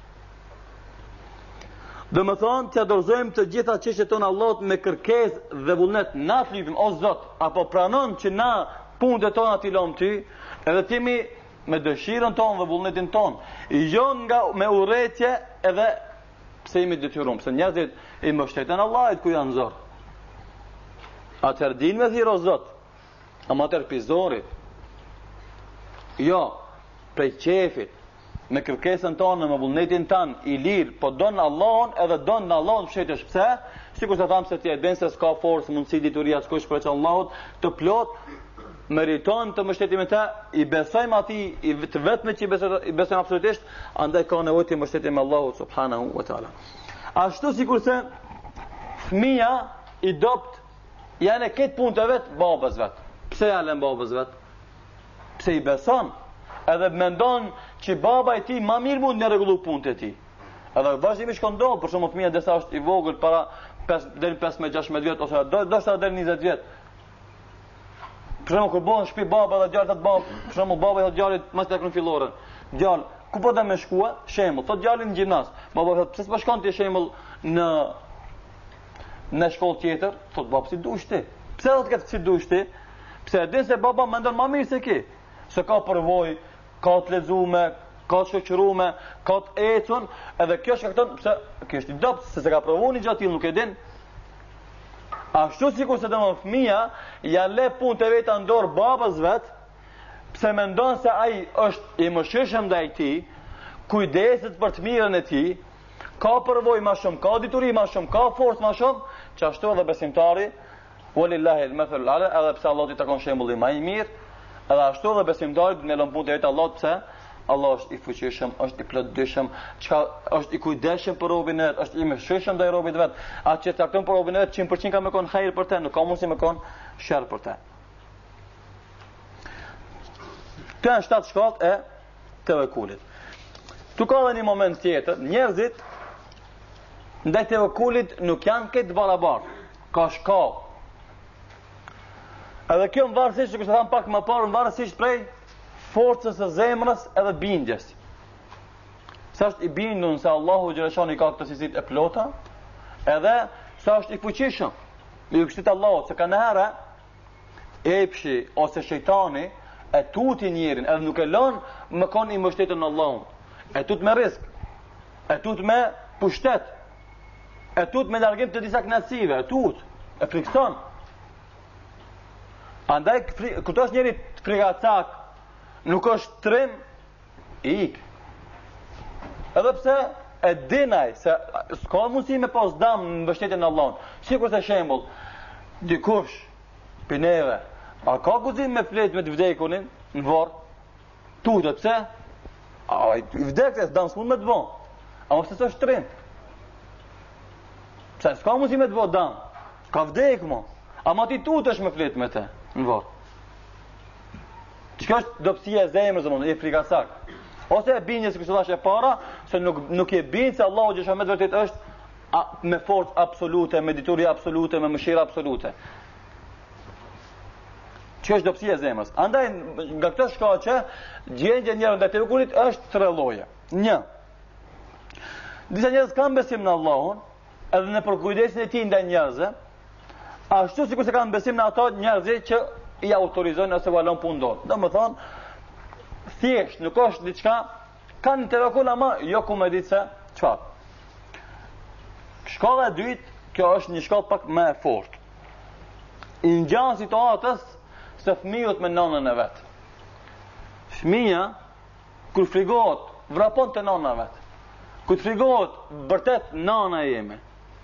Domethënë, t'ia dorëzojmë të gjitha çështjet tona Allahut me kërkesë dhe vullnet. Na flikim, o Zot, apo pranon që na punët tona t'i lëm ty, edhe t'jemi me dëshirën tonë dhe vullnetin tonë. Jo nga me urrëtie edhe pse jemi detyruar, pse njerëzit i mbështeten Allahut ku janë zor. Atëherë din me thirr o Zot, amater pizorit. Jo, prej qefit, me kërkesën tonë, me vullnetin tanë, i lirë, po donë Allahun edhe donë në Allahun fshetesh. Pse? Sikur se thamë se ti e din se s'ka forcë, mundësi, dituria, s'kush përveç Allahut, të plot, meriton të mbështetim me të, i besojmë atij, të vetme që i besojmë absolutisht, andaj ka nevojë të mbështetim me Allahut subhanahu wa taala. Ashtu sikur se fëmia i dopt janë këtë punë të vet babës vet. Pse janë babës vet? Pse i beson? Edhe mendon që baba i tij më mirë mund të rregullu punët e tij. Edhe vazhdimisht shkondon, për shembull fëmia desa është i vogël para deri 15-16 vjet ose do deri 20 vjet. Për shembull kur bën shtëpi baba dhe djalët baba, për shembull baba i thotë djalit mos të kënë fillorën. Djalë, ku po da më shkua? Shembull, thotë djalin në gjimnaz. Baba thotë pse s'po shkon ti shembull në shkollë tjetër? Thotë baba si dush ti. Pse do të ketë si dush ti? Pse e din se baba mendon më mirë se ki. Se ka përvojë, ka të lezume, ka të shoqërume, ka të ecun, edhe kjo shkakton pse kjo është i dopt, se ka provuar një gjatë nuk e din. Ashtu sikur se domos fëmia ja le punët e veta në dorë babës vet, pse mendon se ai është i mëshirshëm ndaj tij, kujdeset për të mirën e tij, ka përvojë më shumë, ka dituri më shumë, ka forcë më shumë, që ashtu edhe besimtari, walillahi al-mathalu ala, edhe pse Allah i takon shembulli më i mirë, edhe ashtu edhe besimtari me lëm punët e veta Allahut, pse Allah është i fuqishëm, është i plotëdijshëm, është i kujdesshëm për robën e vet, është i mëshirshëm ndaj robit vet. Atë që takton për robën e vet 100% ka më kon hajër për të, nuk ka mundësi më kon sherr për të. Këto janë 7 shkallët e tevekulit. Tu ka edhe një moment tjetër, njerëzit ndaj tevekulit nuk janë këtë barabartë, ka shkallë. Edhe kjo në varësisht, që kështë thamë pak më parë, në varësisht prej forcës së zemrës edhe bindjes. Sa është i bindun se Allahu xhaleshani i ka këtë cilësi e plota, edhe sa është i fuqishëm. Me ju kështit Allahu, se ka nëherë epshi ose shejtani e tuti njerin, edhe nuk e lën më kon i mbështetën në Allahun. E tut me risk, e tut me pushtet, e tut me largim të disa knasive, e tut, e frikson. Andaj, këto është njeri të frikacak, nuk është trim, ik. Edhe pse e dinaj se s'ka mundësi me pas dam në mbështetjen në Allahun. Sikur se shembull, dikush pineve, a ka guzim me flet me të vdekurin në varr? Tutet pse? Ai vdekës dam s'mund me të bën. A mos është trim? Pse s'ka mundësi me të bën dam? Ka vdek mo. Ama ti tutesh me flet me të në varr. Çka është dobësia e zemrës, domosdoshmë, e frikacak. Ose e bindjes që thash e para, se nuk e bind se Allahu xhallahu me vërtet është me forcë absolute, me dituri absolute, me mëshirë absolute. Çka është dobësia e zemrës? Andaj nga këtë shkaqe, gjendja e njerëzve ndaj tevekulit është 3 lloje. 1. Disa njerëz kanë besim në Allahun, edhe në përkujdesin e tij ndaj njerëzve, ashtu sikur se kanë besim në ato njerëz që i autorizojnë ose valon punë dorë. Domethënë, thjesht nuk është diçka, kanë tevekul ama jo ku më ditë se çfarë. Shkolla e dytë, kjo është një shkollë pak më e fortë. I ngjan situatës se fëmijët me nënën e vet. Fëmia kur frigohet, vrapon te nëna e vet. Kur frigohet, vërtet nëna e jeme.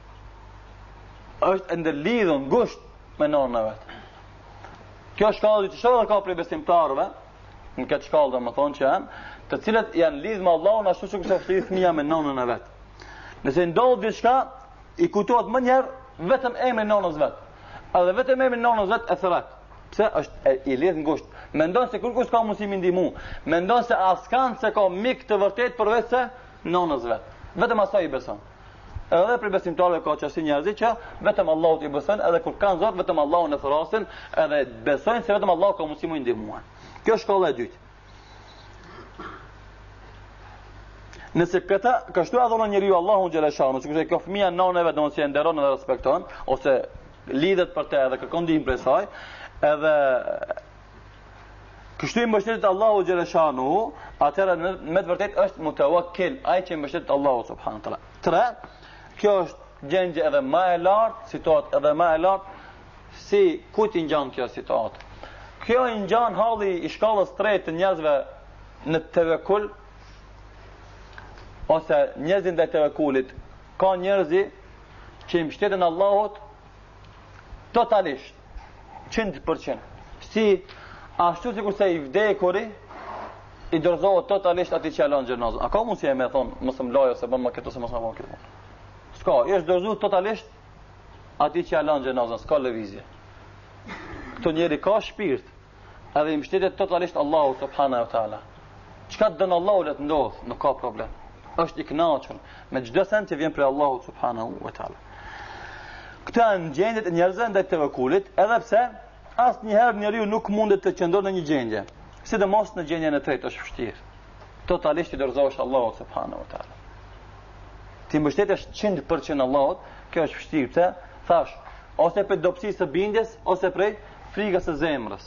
Është ndërlidhur ngusht me nënën e vet. Kjo shkallë që shohë ka prej besimtarëve, në këtë shkallë domethënë që janë, të cilët janë lidhur me Allahun ashtu siç është lidhur fëmia me nënën e vet. Nëse ndodh diçka, i kujtohet më njëherë vetëm emri i nënës vet. Edhe vetëm emri i nënës vet e thret. Pse është i lidh ngushtë. Mendon se kur kush ka mundësi më ndihmu. Mendon se askan se ka mik të vërtet përveç se nënës vet. Vetëm asaj i beson. Edhe për besimtarëve ka çështje njerëzit që vetëm Allahut i besojnë, edhe kur kanë Zot vetëm Allahun e thrasin, edhe besojnë se vetëm Allahu ka mundësi më ndihmuar. Kjo është shkolla e dytë. Nëse këta kështu adhuron njeriu Allahun xhaleshanu, sikur se kjo fëmia nënëve do të si e nderon dhe respekton, ose lidhet për të edhe kërkon ndihmë prej saj, edhe kështu i mbështetet Allahu xhaleshanu, atëherë me të vërtetë është mutawakkil, ai që mbështetet Allahu subhanahu wa taala. Kjo është gjendje edhe më e lartë, situatë edhe më e lartë, si kujt i ngjan kjo situatë. Kjo i ngjan halli i shkallës tretë të njerëzve në tevekul, ose njerëzit ndaj tevekulit. Ka njerëzi që i mbështeten Allahut totalisht, 100%. Si ashtu sikur se i vdekuri i dorëzohet totalisht atij që lën xhenazën. A ka mundësi e më thon, mos më laj ose bën më këtë ose mos më bën këtë. S'ka, është dorëzuar totalisht atij që lën xhenazën, s'ka lëvizje. Këto njeri ka shpirt, edhe i mbështetet totalisht Allahu subhanahu wa taala. Çka don Allahu le të ndodh, nuk ka problem. Është i kënaqur me çdo send që vjen prej Allahut subhanahu wa taala. Këta në gjendjet e njerëzve ndaj tevekulit, edhe pse asnjëherë njeriu nuk mundet të qëndrojë në një gjendje. Sidomos në gjendjen e tretë është vështirë. Totalisht i dorëzohesh Allahut subhanahu wa taala. Ti mbështetesh 100% Allahut, kjo është vështirë, pse? Thash, ose për dobësisë së bindjes, ose prej frikës së zemrës.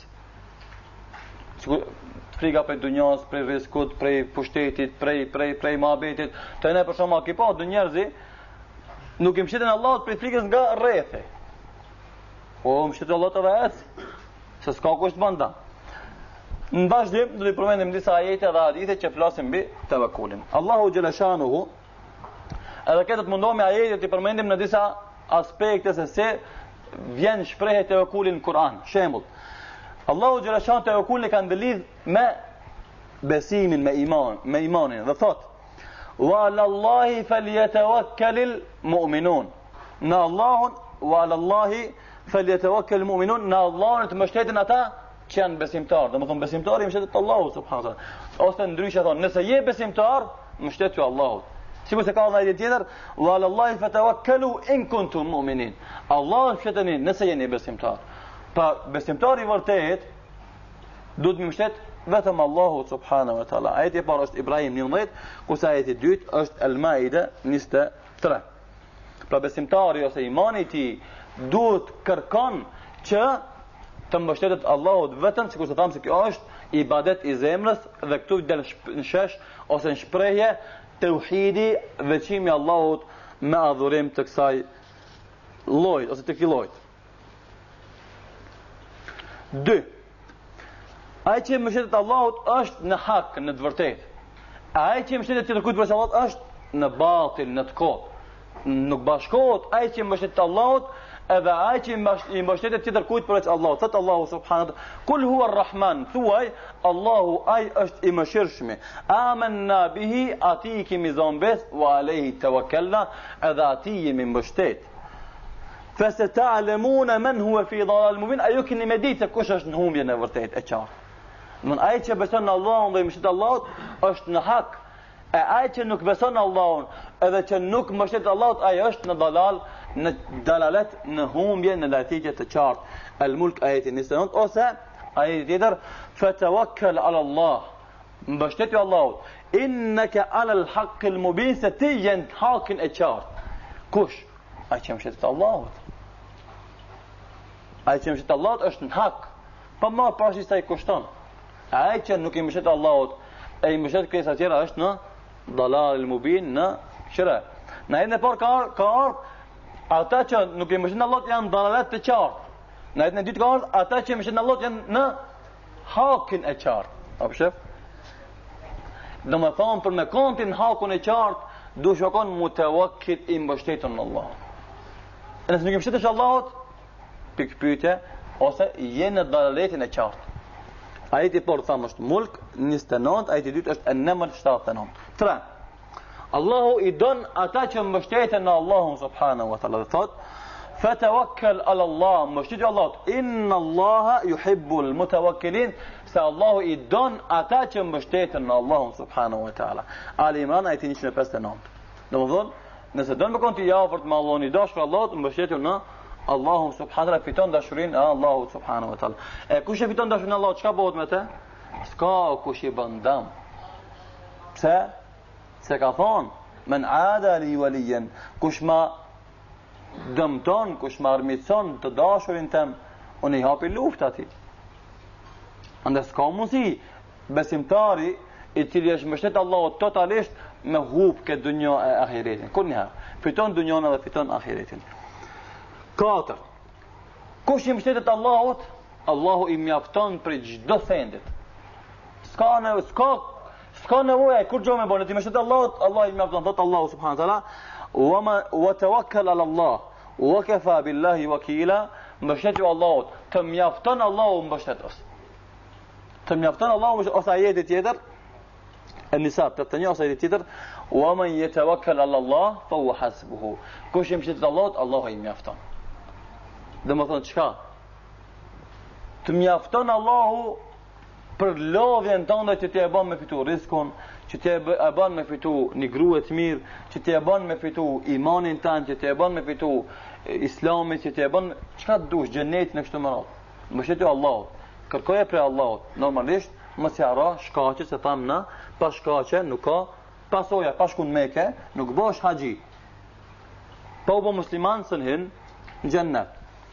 Frika prej dunjas, prej riskut, prej pushtetit, prej mohabetit. Të ne për shkak të do njerëzi nuk i mbështeten Allahut prej frikës nga rrethi. O mbështetet Allahut edhe se s'ka kush të banda. Në vazhdim do të përmendim disa ajete dhe hadithe që flasin mbi tevekulin. Allahu xhaleshanuhu, edhe këtë të mundohemi ajete të përmendim në disa aspekte se si vjen shprehje tevekulin në Kur'an. Shembull, Allahu xhaleshanuhu tevekulin ka ndëlidh me besimin, me imanin dhe thot: "Wa 'alallahi falyatawakkalul mu'minun." Në Allahun, wa 'alallahi falyatawakkalul mu'minun, në Allahun të mbështeten ata që janë besimtarë. Domethënë besimtari mbështetet Allahu subhanahu wa taala. Ose ndryshe thonë, nëse je besimtar, mbështetu Allahut. Sikur se ka një ajë tjetër, wa 'alallahi fatawakkalu in kuntum mu'minin. Allah mbështeteni nëse jeni besimtar. Pa besimtari i vërtet duhet të mbështet vetëm Allahu subhanahu wa taala. Ajeti i parë është Ibrahim 19, kurse ajeti i dytë është Al-Maida 23. Pra besimtari ose imani i tij duhet kërkon që të mbështetet Allahut vetëm, sikur se thamë se kjo është ibadet i zemrës dhe këtu del në shesh ose në shprehje tauhidi, veçimi Allahut me adhurim të kësaj llojit ose të këtij llojit. 2. Ai që mbështetet Allahut është në hak, në të vërtetë. Ai që mbështetet tjetër kujt përveç Allahut është në batil, në të kot. Nuk bashkohet ai që mbështetet Allahut edhe ai që i mbështetet tjetër kujt përveç Allahut. Thot Allahu subhanahu wa taala: "Kul huwa ar-Rahman", thuaj Allahu ai është i mëshirshëm. Amanna bihi, ati kemi zonë wa alayhi tawakkalna, edhe ati jemi mbështet. Fasata'lamuna man huwa fi dhalal mubin, ajo keni me ditë se kush është në humbje në vërtetë e qartë. Domthon ai që beson në Allahun dhe i mbështet Allahut është në hak. E ai që nuk beson në Allahun edhe që nuk mbështet Allahut, ai është në dalal, në dalalet, në humbje, në latitje të qartë. Al-Mulk ajeti 29 ose ajeti tjetër: "Fatawakkal 'ala Allah", mbështetju Allahut. "Innaka 'ala al-haqqil mubin", se ti je në hakin e qartë. Kush? Ai që mbështetet Allahut. Ai që mbështetet Allahut është në hak. Pa marrë parasysh sa i kushton. Ai që nuk i mbështet Allahut e i mbështet kresa tjera është në dalal al-mubin, në shirk. Në jetën e parë ka ardhur ata që nuk i mbështetin Allahut janë dalalet të qartë. Në jetën e dytë ka ardhur ata që i mbështetin Allahut janë në hakin e qartë. Apo shef? Domethënë për me kontin hakun e qartë, duhet shkon mutawakkil i mbështetur në Allah. Nëse nuk i mbështetesh Allahut, pikë pyetje ose je në dalaletin e qartë. Ajeti i parë thamë është Mulk 29, ajeti i dytë është An-Naml 79. 3. Allahu i don ata që mbështeten në Allahun subhanahu wa taala. Dhe thot: "Fatawakkal 'ala Allah", mbështetju Allahut. Inna Allaha yuhibbul mutawakkilin, se Allahu i don ata që mbështeten në Allahun subhanahu wa taala. Ali Imran ajeti 159. Domethënë, nëse don me kon të afërt me Allahun, i dashur Allahut, mbështetju në Allahun subhanahu wa taala, fiton dashurinë e Allahut subhanahu wa taala. E kush e fiton dashurinë e Allahut, çka bëhet me të? S'ka kush i bën dëm. Pse? Se ka thonë, men ada li waliyen, kush ma dëmton, kush ma armitson të dashurin tem, unë i hapi luft ati. Andë s'ka mundësi besimtari i cili është mbështet Allahut totalisht me hub këtë dunjë e ahiretin. Kur njëherë, fiton dunjën edhe fiton ahiretin. 4. Kush i mbështetet Allahut, Allahu i mjafton për çdo sendit. S'ka nevojë kur gjë me bënë, ti mbështet Allahut, Allah i mjafton, thot Allahu subhanahu wa taala, wa tawakkal ala Allah, wa kafa billahi wakila, mbështetju Allahut, të mjafton Allahu mbështetës. Të mjafton Allahu mbështetës, ose ajeti tjetër, An-Nisa 81 ose ajeti tjetër, wa man yatawakkal ala Allah fa huwa hasbuhu. Kush i mbështetet Allahut, Allahu i mjafton. Dhe më thonë qka? Të mjafton Allahu për lodhjen tënde që t'e bën me fitu riskun, që t'e bën me fitu një grua të mirë, që t'e bën me fitu imanin tanë, që t'e bën me fitu islamit, që t'e bën çka të dush, xhenetin e kështu me radhë. Mbështetju Allahut, kërkoje prej Allahut. Normalisht mos i harro shkaqe, se tham na, pa shkaqe nuk ka pasoja, pa shkun Mekë, nuk bësh haxhi. Pa u bë musliman sën hin në xhennet.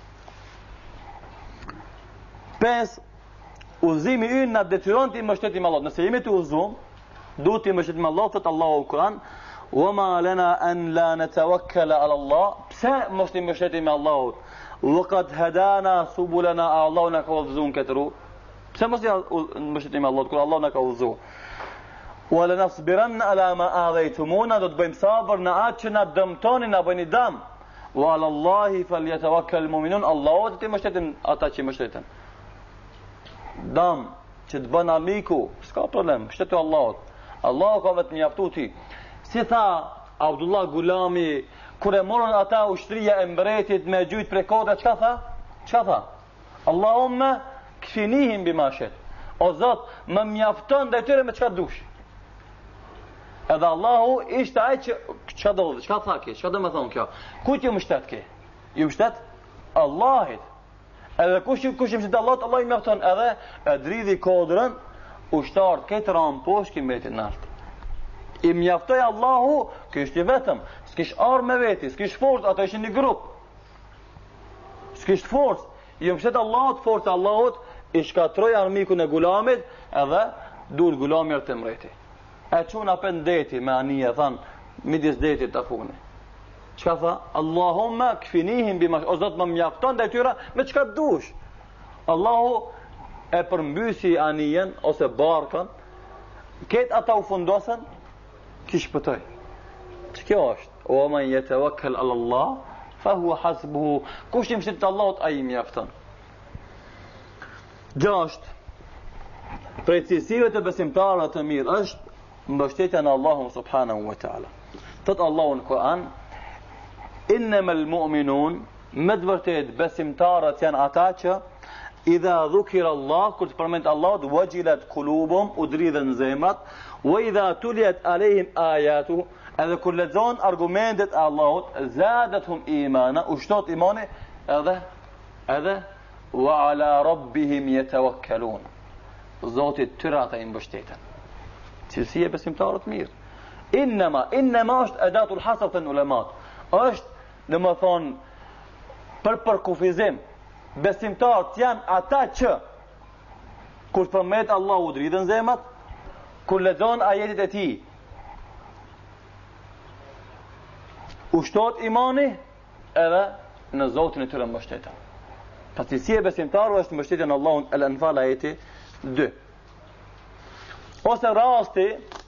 5. Udhëzimi ynë na detyron të mbështetim Allahut. Nëse jemi të udhëzuar, duhet të mbështetim Allahut, thot Allahu në Kur'an: "Wa ma lana an la natawakkala ala Allah", pse mos të mbështetim Allahut? "Wa qad hadana subulana", Allahu na ka udhëzuar këtë rrugë. Pse mos të mbështetim Allahut kur Allahu na ka udhëzuar? "Wa lanasbiranna ala ma adhaytumuna", do të bëjmë sabër në atë që na dëmtoni, na bëni dëm. "Wa ala Allahi falyatawakkal mu'minun", Allahut të mbështetin ata që mbështeten. Dam që të bën amiku, s'ka problem, mbështetu Allahut. Allahu ka vetë mjaftu ti. Si tha Abdullah Gulami, kur e morën ata ushtria e mbretit me gjujt prej kodra, çka tha? Çka tha? Allahumma kfinihim bima shet. O Zot, më mjafton dhe tyre me çka dush. Edhe Allahu ishte ai që çka do, çka tha ke? Çka do të thon kjo? Kujt ju mbështet ke? Ju mbështet Allahit. Edhe kush i mbështet Allahut, Allah i mjafton. Edhe e dridhi kodrën, ushtar këtë ram poshtë që mbeti nalt. I mjaftoi Allahu, kishte vetëm, s'kish armë me veti, s'kish forcë, ato ishin një grup. S'kish forcë, i mbështet Allahut, forca Allahut i shkatroi armikun e Gulamit, edhe dur Gulami të mreti. E çuna pen deti me anije, than, midis detit të funi. Çka tha? Allahumma kfinihim bima, o Zot më mjafton dhe tyra me çka dush. Allahu e përmbysi anijen ose barkën, ketë ata u fundosën, kish pëtoj. Që kjo është? O man yatawakkal ala Allah, fa huwa hasbuhu. Kush i mbështetet Allahut, ai i mjafton. 6. Prej cilësive të besimtarëve të mirë është mbështetja në Allahun subhanahu wa taala. Thot Allahu në Kur'an: "Innamal mu'minun", me të vërtetë besimtarët janë ata që idha dhukira Allah, kur të përmend Allahut, wajilat qulubuhum, u dridhen zemrat, wa idha tuliyat alehim ayatu, edhe kur lexon argumentet e Allahut, zadatuhum imana, u shtot imani, edhe wa ala rabbihim yatawakkalun. Zotit tyre ata i mbështeten. Cilësia e besimtarët mirë. Innama është edatul hasr të ulemat. Është, domethënë, për kufizim. Besimtarët janë ata që kur përmet Allahu dridhen zemrat, kur lexon ajetet e tij, ushtot imani, edhe në Zotin e tyre mbështeten. Cilësia e besimtarëve është mbështetja në Allahun, Al-Anfal ajeti 2. Ose rasti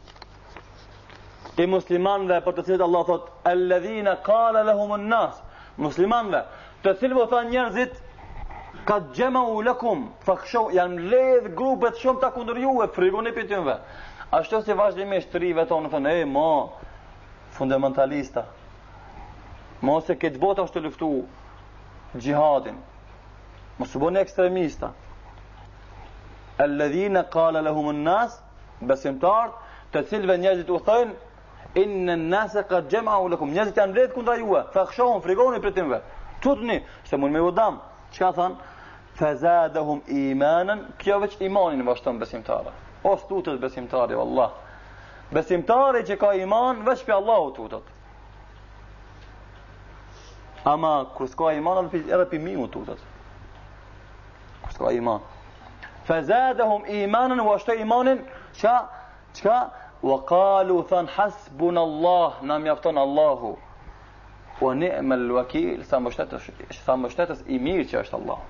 i muslimanëve për të cilët Allah thot: "Alladhina qala lahum an-nas", muslimanëve të cilëve thanë njerëzit: Ka gjemau lakum fakhshaw, janë ledh grupet shumë ta kundër juve, frikoni për tyve. Ashtu si vazhdimisht të rive tonë thonë, mo fundamentalista, mos e këtë bota është të luftu gjihadin, mos u bëni ekstremista. Alladhina qala lahum an-nas, besimtar, të cilëve njerëzit u thënë inna an-nasa qad jama'u lakum, njerëzit janë mbledh kundra juve, fakhshawhum, frikoni për tyve. Tutni, se mund me u dam. Çka thon? Fazadahum imanan, kjo veç imanin vazhdon besimtarë. O tutët besimtari, wallah. Besimtari që ka iman, veç për Allahu tutët. Ama, kur s'ka iman, edhe për mimu tutët. Kur s'ka iman. Fazadahum imanan, u ashtë imanin, qka? Wa qalu than hasbun Allah, na mjafton Allahu. Wa ni'mal wakil, sa mbështetës i mirë që është Allah.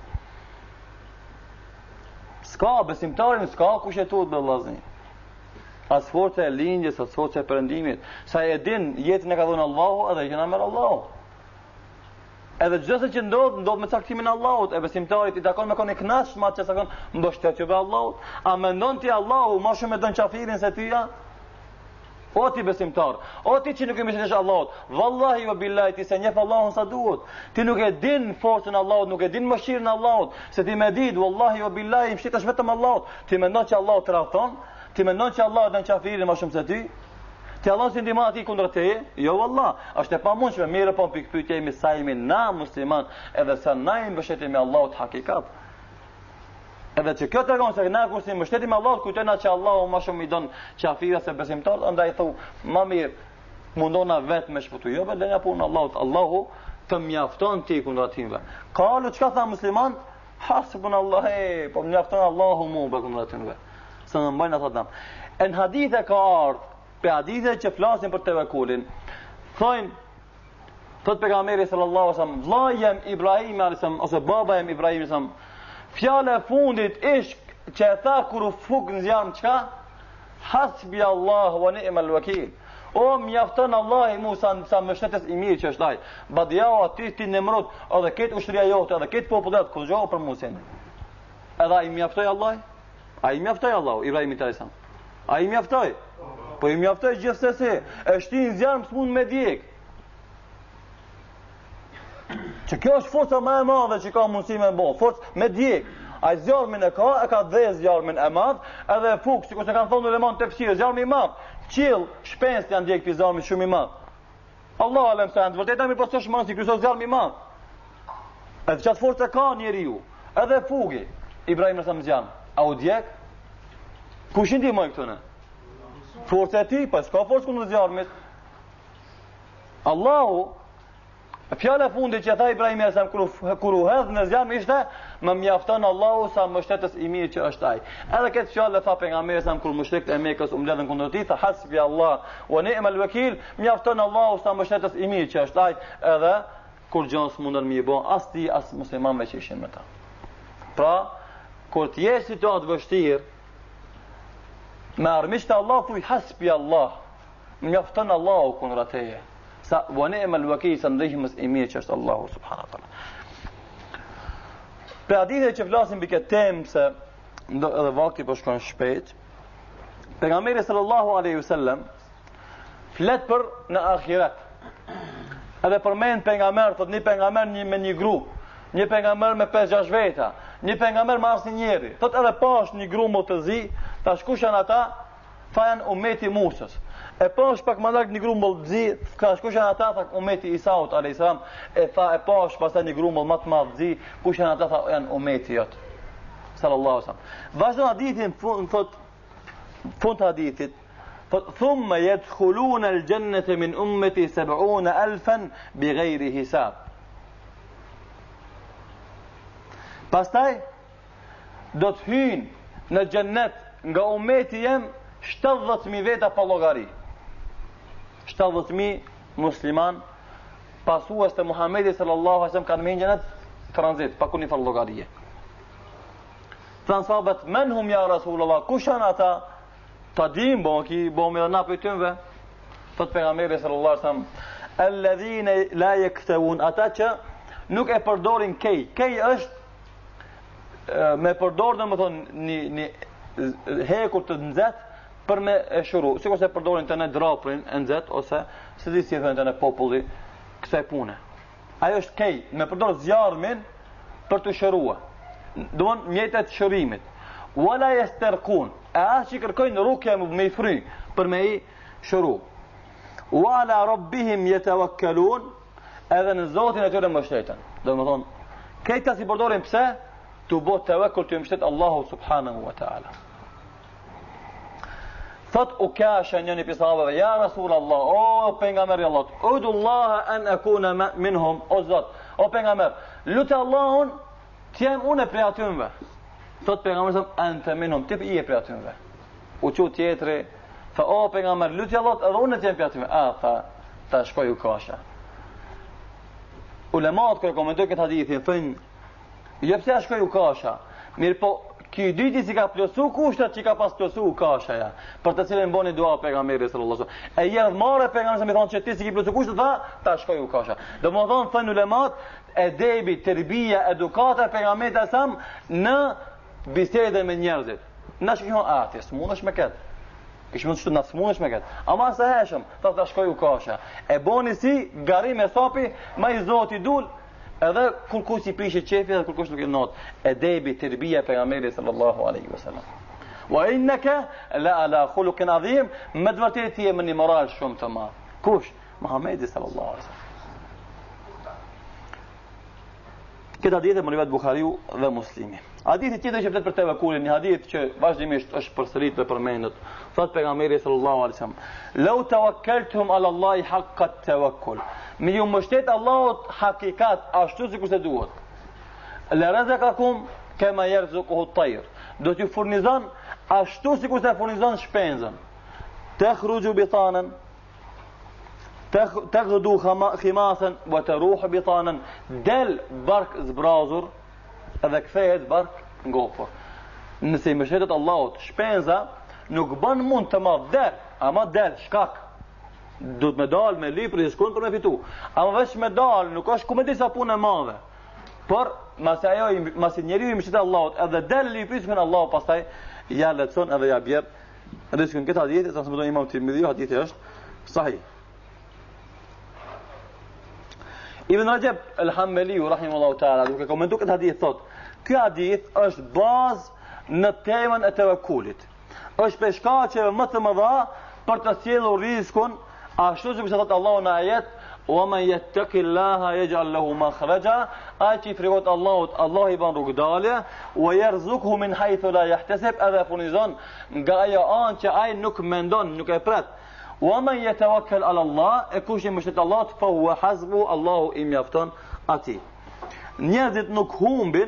S'ka besimtarin, s'ka kush e tutë me vllazni. As forca e lindjes, as forca e perëndimit. Sa e din jetën e ka dhënë Allahu, edhe që na merr Allahu. Edhe çdo se që ndodh me caktimin e Allahut, e besimtarit i takon me kon e kënaqsh me atë që sakon mbështetjë be Allahut. A mendon ti Allahu më shumë me don qafirin se ty ja? O ti besimtar, o ti që nuk e mbështetesh Allahut, vallahi wa billahi ti se njeh Allahun sa duhet. Ti nuk e din forcën e Allahut, nuk e din mëshirën e Allahut, se ti më dit, vallahi wa billahi mbështetesh vetëm Allahut. Ti mendon që Allahu të rrethon? Ti mendon që Allahu don qafirin më shumë se ty? Ti Allah si ndihmon aty kundër teje? Jo vallah, është e pamundshme. Mirë po pikë pyetje jemi sa jemi na musliman, edhe sa na i mbështetemi Allahut hakikat. Edhe që kjo të regon se na kur si mbështetim Allahut, kujtojna që Allahu më shumë i don qafira se besimtar, andaj thu, më mirë mundona vetë me shpëtu, jo vetë lënja punë Allahut. Allahu të mjafton ti kundër atyve. Kalu çka tha musliman? Hasbunallahu, po mjafton Allahu mu be kundër atyve. Sa në mbajnë ata dam. En hadithe ka ardhur, pe hadithe që flasin për tevekulin. Thot pejgamberi sallallahu alaihi wasallam, vllajem Ibrahim alayhis salam ose baba jem Ibrahim alayhis salam, fjala e fundit ish që e tha kur u fuk në zjarm çka? Hasbi Allah wa ni'mal wakil. O mjafton Allah i Musa sa mbështetës i mirë që është ai. Badiau aty ti Nemrut, edhe këtë ushtria jote, edhe këtë popullat ku gjohë për Musin. Edhe ai mjaftoi Allah? Ai mjaftoi Allahu Ibrahimit alayhis salam. Ai mjaftoi. Po i mjaftoi gjithsesi. E shtin zjarm s'mund me djeg. Që kjo është forca më e madhe që ka mundësi me bë, forcë me djeg. Ai zjarmin e ka dhe zjarmin e madh, edhe fuk, sikur se kanë thonë ulemat tefsir, zjarmi i madh, qiell, shpenst janë djeg pi zjarmi shumë i madh. Allahu alem sa janë vërtet mi po s'është më si ky zjarmi i madh. Edhe çfarë forcë ka njeriu, edhe fugi. Ibrahim sa më zjarm, a u djeg? Kush i ndihmoi këtu ne? Forca e tij, pas ka forcë kundër zjarmit. Allahu fjala fundit që tha Ibrahim alayhis salam kur u hedh në zjarm ishte më mjafton Allahu sa mbështetës i mirë që është ai. Edhe këtë fjalë tha pejgamberi sa kur mushrikët e Mekës u mbledhën kundër tij, tha hasbi Allah wa ni'mal wakil, mjafton Allahu sa mbështetës i mirë që është ai, edhe kur gjë s'mundën më i bë as ti as muslimanëve që ishin me ta. Pra, kur të jesh situatë vështirë, me armiqtë e Allah thuj hasbi Allah, mjafton Allahu kundër ateje. Sa wa ni'mal wakil, sa ndihmës i mirë që është Allahu subhanahu wa taala. Për hadithe që flasin mbi këtë temë, se edhe vakti po shkon shpejt, pejgamberi sallallahu alaihi wasallam flet për në ahiret. Edhe përmend pejgamber, thot një pejgamber me një grup, një pejgamber me 5-6 veta, një pejgamber me asnjëri. Thot edhe pash një grumbull të zi, tash kush janë ata? Tha janë ummeti Musës. E pash pak më lart një grumbull të zi, kush janë ata? Tha ummeti Isaut alayhis salam. E tha e pash pastaj një grumbull më të madh të zi, kush janë ata? Tha janë ummeti jot. Sallallahu alaihi wasallam. Vazhdon hadithin, thot fund të hadithit, thot thumma yadkhuluna al-jannata min ummati 70,000 bighayri hisab. Pastaj do të hyjnë në xhennet nga ummeti jem 70,000 veta pa llogari. 70,000 musliman pasues të Muhamedit sallallahu alaihi wasallam kanë në xhennet tranzit pa kuni farë llogarie. Transabat men hum ya Rasulullah, kush janë ata? Ta dim bo me na pyetëve. Thot pejgamberi sallallahu alaihi wasallam, alladhina la yaktawun, ata që nuk e përdorin kej. Kej është me përdor domethënë një hekur të nxehtë për me e shuru, sikur se përdorin të ne draprin e nxehtë ose se di si thonë të ne populli kësaj pune. Ajo është kej, me përdor zjarmin për të shëruar. Domthon mjetet e shërimit. Wala yasterqun, as që kërkojnë rukje me i fry për me i shëru. Wala rabbihim yatawakkalun, edhe në Zotin e tyre mbështeten. Domthon, këta si përdorin pse? Tu bo tawakkul të mbështet Allahu subhanahu wa taala. Thot Ukasha njëni prej sahabëve, ja Rasulullah, o pejgamberi Allah, udullah an akuna minhum, o Zot, o pejgamber, lutë Allahun të jem unë prej atyre. Thot pejgamberi anta minhum, ti je prej atyre. U çu tjetri, tha o pejgamber, lutë Allah edhe unë të jem prej atyre. Ta shkoi Ukasha. Ulemat kur komentojnë këtë hadithin, thonë, jo pse shkoi Ukasha, mirë po ky dyti si ka plosu kushtet që ka pas plosu Ukashaja, për të cilën bëni dua pejgamberit sallallahu alaihi wasallam. E jep marrë pejgamberi më thonë që ti si ki plosu kushtet, ta shkoi Ukasha. Domethënë thënë ulemat, edebi, terbia, edukata e pejgamberit asam në bisede me njerëzit. Na shikon atë, smundesh me këtë. Kish mund të shtu na smundesh me këtë. Ama sa heshëm, ta shkoi Ukasha. E boni si garim e sapi, më i Zoti dul. Edhe kur kush i prishë qefi edhe kur kush nuk e not. Edebi, terbia e pejgamberit sallallahu alaihi wasallam. Wa innaka la ala khuluqin adhim, me të vërtetë je me një moral shumë të madh. Kush? Muhamedi sallallahu alaihi wasallam. Këtë hadith e rivajet Buhariu dhe Muslimi. Hadithi tjetër që flet për tevekkulin, një hadith që vazhdimisht është përsëritur dhe përmendur. Thot pejgamberi sallallahu alaihi wasallam: "Law tawakkaltum ala Allahi haqqa tawakkul." Me ju mbështet Allahut hakikat ashtu sikur se duhet. La razaqakum kama yarzuquhu at-tayr. Do t'ju furnizon ashtu sikur se furnizon shpenzën. Takhruju bitanan taghdu khimasan wa taruhu bitanan. Del bark zbrazur edhe kthehet bark ngopur. Nëse i mbështetet Allahut shpenza nuk bën mund të marr der, ama del shkak. Do të me dal me lip riskon për me fitu. Ama veç me dal nuk është ku me disa punë e madhe. Por masi njeriu i mbështetet Allahut edhe del lip riskon Allahu pastaj ja lehtëson edhe ja bjer riskon. Këtë hadith e transmeton Imam Tirmidhi, hadithi është sahih. Ibn Rajab al-Hanbali rahimahullahu ta'ala duke komentuar këtë hadith thot, ky hadith është bazë në temën e tevekkulit. Është për shkaqeve më të mëdha për të sjellur riskun, ashtu siç thot Allahu në ajet: "Wa man yattaqillaha yaj'al lahu makhraja", ai që i frikot Allahut, Allah i bën rrugdalje, wa yarzuqhu min haythu la yahtasib, edhe furnizon nga ajo anë që ai nuk mendon, nuk e pret. Wa man yatawakkal ala Allah, e kush i mbështet Allahut, fa huwa hasbu, Allahu i mjafton atij. Njerëzit nuk humbin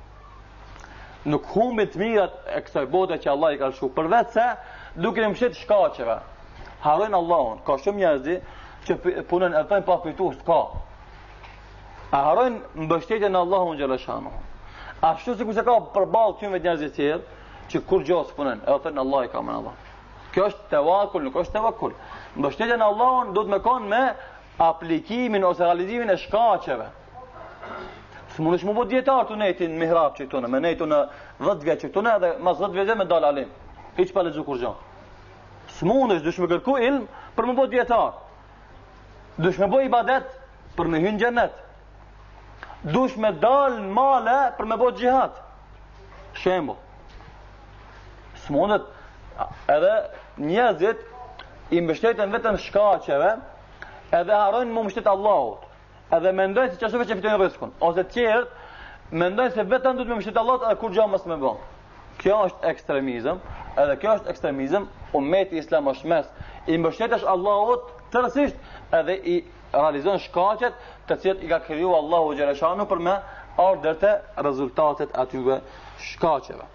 të mirat e kësaj bote që Allah i ka lëshu, përveç se duke në mbështet shkaqeve. Harrojnë Allahun. Ka shumë njerëz që punën e thënë pa fitu, s'ka. A harrojnë mbështetjen në Allahun xhalla shanuhu. Ashtu sikur se ka përballë tyre njerëz të tjerë që kur gjos punën, e thënë Allah i ka me Allah. Kjo është tevakkul, nuk është tevakkul. Mbështetja në Allahun duhet me kon me aplikimin ose realizimin e shkaqeve. S'mundesh më bë dietar tu netin mihrab që tonë, me netu në 10 vjet që tonë edhe mas 10 vjetë me dal alim. Hiç pa lexu kur gjë. S'mundesh dush me kërku ilm për më bë dietar. Dush me bë ibadet për me hyrë në xhenet. Dush me dal në male për me bë xihad. Shembull. S'mundet edhe njerëzit i mbështeten vetëm shkaqeve, edhe harrojnë më mbështet Allahut. Edhe mendojnë se çfarë që fitojnë rrezikun, ose të tjerë mendojnë se vetëm duhet me mbështet Allahut edhe kur gjë mos më bën. Kjo është ekstremizëm, edhe kjo është ekstremizëm. Ummeti islam është mes i mbështetesh Allahut tërësisht edhe i realizon shkaqet të cilat i ka krijuar Allahu xhalla shanu për me ardhur të rezultatet atyve shkaqeve.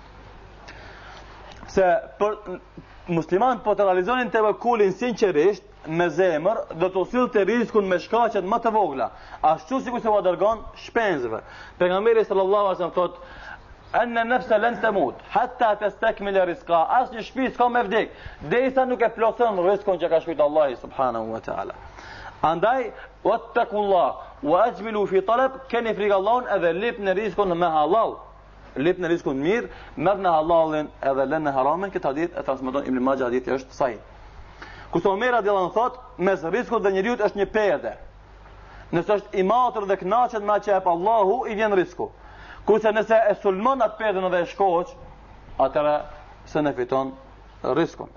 Se për musliman po të realizonin tevekkulin sinqerisht me zemër, do të sillte riskun me shkaqet më të vogla, ashtu sikur se u dërgon shpenzëve. Pejgamberi sallallahu alaihi wasallam thot: "Anna nafsa lan tamut hatta tastakmila rizqa." Asnjë shtëpi s'ka me vdek derisa nuk e plotson rrezikun që ka shkruar Allahu subhanahu wa taala. Andaj wattaqullah wa ajmilu fi talab, keni frikë Allahun edhe lipni rizikun me halal. lip në riskun mirë, merr në halalin edhe lën në haramin, këtë hadith e transmeton Ibn Majah, hadithi është sahih. Kurse Omer radhiyallahu anhu thot, mes riskut dhe njeriut është një perde. Nëse është i matur dhe kënaqet me atë që jep Allahu, i vjen risku. Kurse nëse e sulmon atë perden dhe e shkoq, atëra se ne fiton riskun.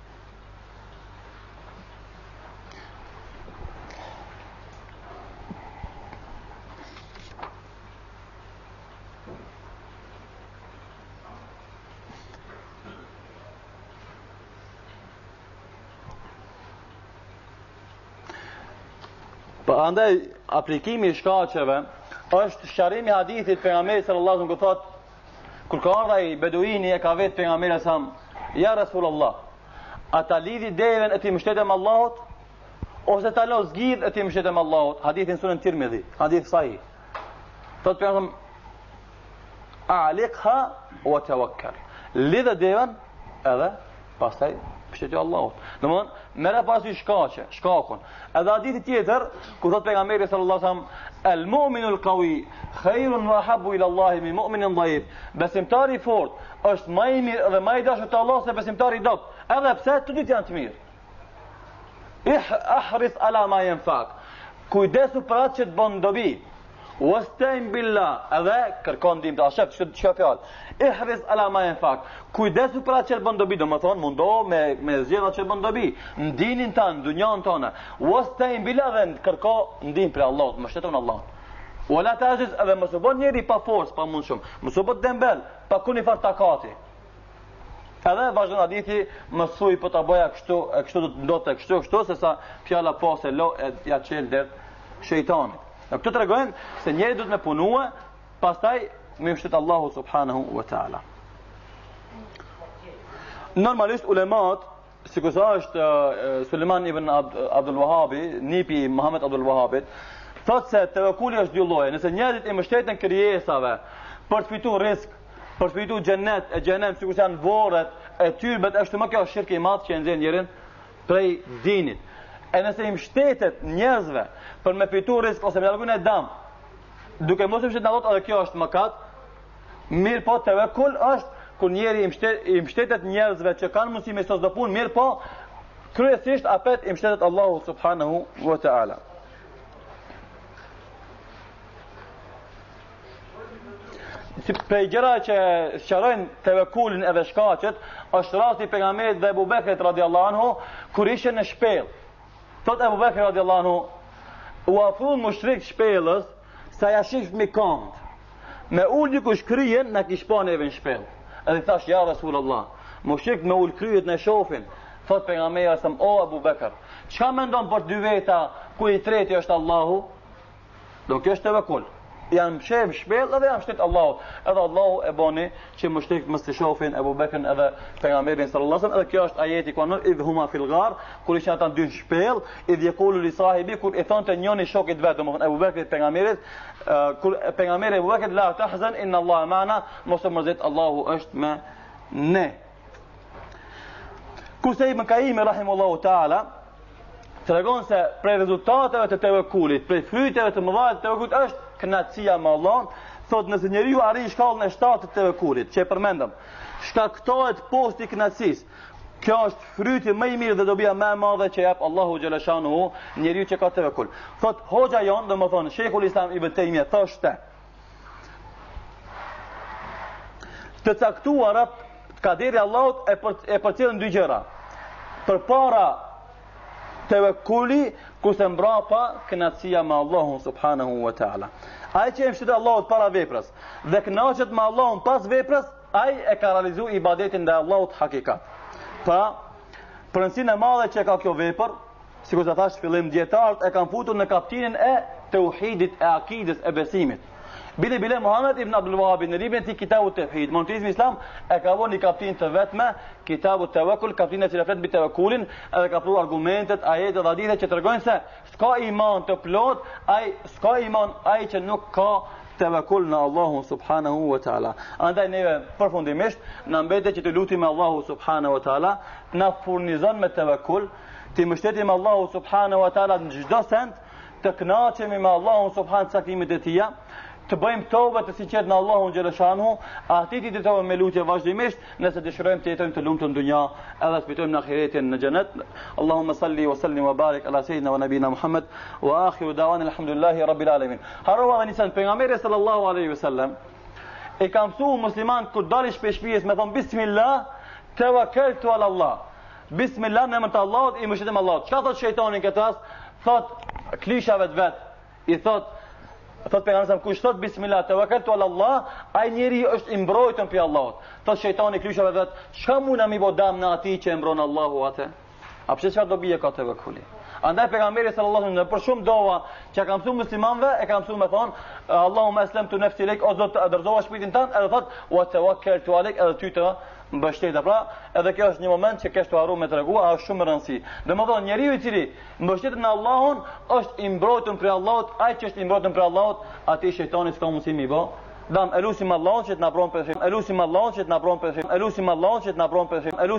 Andaj aplikimi i shkaqeve është sharrimi hadithit pejgamberit sallallahu alaihi wasallam, kur ka ardhur ai beduini e ka vetë pejgamberin sa ja Rasulullah, ata lidhi devën e ti mbështetem me Allahut ose ta lo zgjidh e ti mbështetem me Allahut, hadithin sunen Tirmidhi, hadith sahih. Thot pejgamberi a'liqha wa tawakkal. Lidh devën edhe pastaj mbështetja Allahut. Domthon merr pasi shkakun. Edhe hadithi tjetër ku thot pejgamberi sallallahu alaihi wasallam al-mu'minu al-qawi khairun wa habbu ila Allah min mu'minin dha'if. Besimtari i fortë është më i mirë dhe më i dashur te Allah se besimtari i dobët. Edhe pse të dy janë të mirë. Ahris ala ma yanfa'k. Kujdesu për atë që të bën dobi. Wasta'in billah, edhe kërkon ndihmë të ashef, çka fjalë. Ihris ala ma yanfa'k. Kujdesu për atë që të bën dobi, domethënë mundohu me zgjedh atë që bën dobi. Ndinin tan, dunjan tonë. Wasta'in billah, dhe kërko ndihmë për Allahut, mbështeton Allahun. Wala ta'jiz, edhe mos u bën njëri pa forcë, pa mundshëm. Mos u bë dembel, pa kuni far takati. Edhe vazhdon hadithi, mos thuj po ta bëja kështu do të ndodhte kështu, sesa fjala pas e ja çel det shejtanit. Këto tregojnë se njeri duhet me punue, pastaj me mbështet Allahu subhanahu wa taala. Normalisht ulemat, sikur sa është Sulejman ibn Abdul Wahhabi, nipi Muhammed Abdul Wahhabit, thotë se tevekuli është dy lloje. Nëse njerëzit i mbështeten krijesave për të fituar risk, për të fituar xhenet, e xhenem sikur janë vorret, e tyrbet, është më kjo shirk i madh që e nxjerr njerin prej dinit. E nëse i mbështetet njerëzve për me fitu risk ose me largun e dam, duke mos i mbështetur Allahut, edhe kjo është mëkat. Mirë po tevekul është kur njeri i mbështetet njerëzve që kanë mundësi me sos do punë, mirë po kryesisht apet i mbështetet Allahu subhanahu wa taala. Si prej gjëra që sqarojnë tevekulin edhe shkaqet, është rasti i pejgamberit dhe Abu Bekrit radhiyallahu anhu kur ishte në shpellë. Thot Abu Bekri radhiyallahu anhu, u afrun mushrik shpellës sa ja shif me kont. Me ul dikush kryen na kish pa neve në shpellë. Edhe thash ja Rasulullah, mushrik me ul kryet në shofin. Thot pejgamberi sa o Abu Bekr, çka mendon për dy veta ku i treti është Allahu? Do kjo është tevekul. Janë shef shpellë edhe janë shtet Allahut. Edhe Allahu e boni që mushrik mos të shohin Abu Bekrin edhe pejgamberin sallallahu alaihi wasallam. Edhe kjo është ajeti ku anon idh huma fil ghar, kur ishin ata dy në shpellë, idh yaqulu li sahibi, kur i thonte njëri shokit vet, domethënë Abu Bekrit pejgamberit, kur pejgamberi Abu Bekrit la tahzan inna Allah ma'ana, mos e mërzit, Allahu është me ne. Kurse Ibn Qayyim rahimahullahu taala tregon se prej rezultateve të tevekulit, prej fryteve të mëdha të tevekulit është kënaqësia me Allahun. Thot nëse njeriu arrin shkallën e 7 të tevekulit, që e përmendëm, shkaktohet posti i kënaqësisë. Kjo është fryti më i mirë dhe dobia më e madhe që jep Allahu xhala shanuhu njeriu që ka tevekul. Thot hoxha jon, domethënë Sheikhul Islam Ibn Taymija thoshte, të caktuarat kaderi Allahut e përcjellën dy gjëra. Përpara tevekuli, kurse mbrapa kënaqësia me Allahun subhanahu wa taala. Ai që e mbështet Allahut para veprës dhe kënaqet me Allahun pas veprës, ai e ka realizuar ibadetin ndaj Allahut hakikat. Pra, pronësinë e madhe që ka kjo vepër, sikur ta thash fillim dietarët e kanë futur në kapitullin e tauhidit, e akides, e besimit. Bile Muhammed ibn Abdul Wahhab në librin e Kitabut Tauhid, monotizmi islam, e ka vënë një kapitull të vetme, Kitabut Tawakkul, kapitullin e cili flet mbi tevekulin, edhe ka pru argumentet, ajetet dhe hadithe që tregojnë se s'ka iman të plot, s'ka iman ai që nuk ka tevekul në Allahu subhanahu wa taala. Andaj neve përfundimisht na mbetet që të lutim me Allahu subhanahu wa taala, na furnizon me tevekul, të mbështetim me Allahu subhanahu wa taala në çdo send, të kënaqemi me Allahun subhanahu caktimet e tija, të bëjmë tobe të sinqert në Allahun xhaleshanu, atij ti të me lutje vazhdimisht, nëse dëshirojmë të jetojmë të lumtur në dunja, edhe të fitojmë në ahiretin në xhenet. Allahumma salli wa sallim wa barik ala sayyidina wa nabina Muhammad wa akhiru da'wana alhamdulillahi rabbil alamin. Harova dhe nisën pejgamberi sallallahu alaihi wasallam e ka mësuar musliman kur dalin shpejt shtëpisë me thon bismillah tawakkaltu ala Allah. Bismillah në emër të Allahut, i mbështetem Allahut. Çka thot shejtani në këtë rast? Thot klishave të vet. I thot pejgamberi kush thot bismillah tawakkaltu ala Allah, ai njeri është i mbrojtur prej Allahut. Thot shejtani klishave të vet, çka mund na mi bo dam në atij që e mbron Allahu atë? A pse çfarë dobi e ka tevakkuli? Andaj pejgamberi sallallahu alaihi wasallam për shumë dova që ka mësuar muslimanëve e ka mësuar me thon Allahumma aslamtu nafsi lek, o Zot dërzova shpirtin tënd, edhe thot wa tawakkaltu alek, edhe ty të mbështeta. Pra, edhe kjo është një moment që kesh të harruar me treguar, është shumë e rëndësishme. Domethënë njeriu i cili mbështetet në Allahun është i mbrojtur prej Allahut, ai që është i mbrojtur prej Allahut, atë shejtani s'ka mundësi mi bë. Dam elusim Allahun që të na pron për elusim Allahun që të na pron për elusim Allahun që të na pron për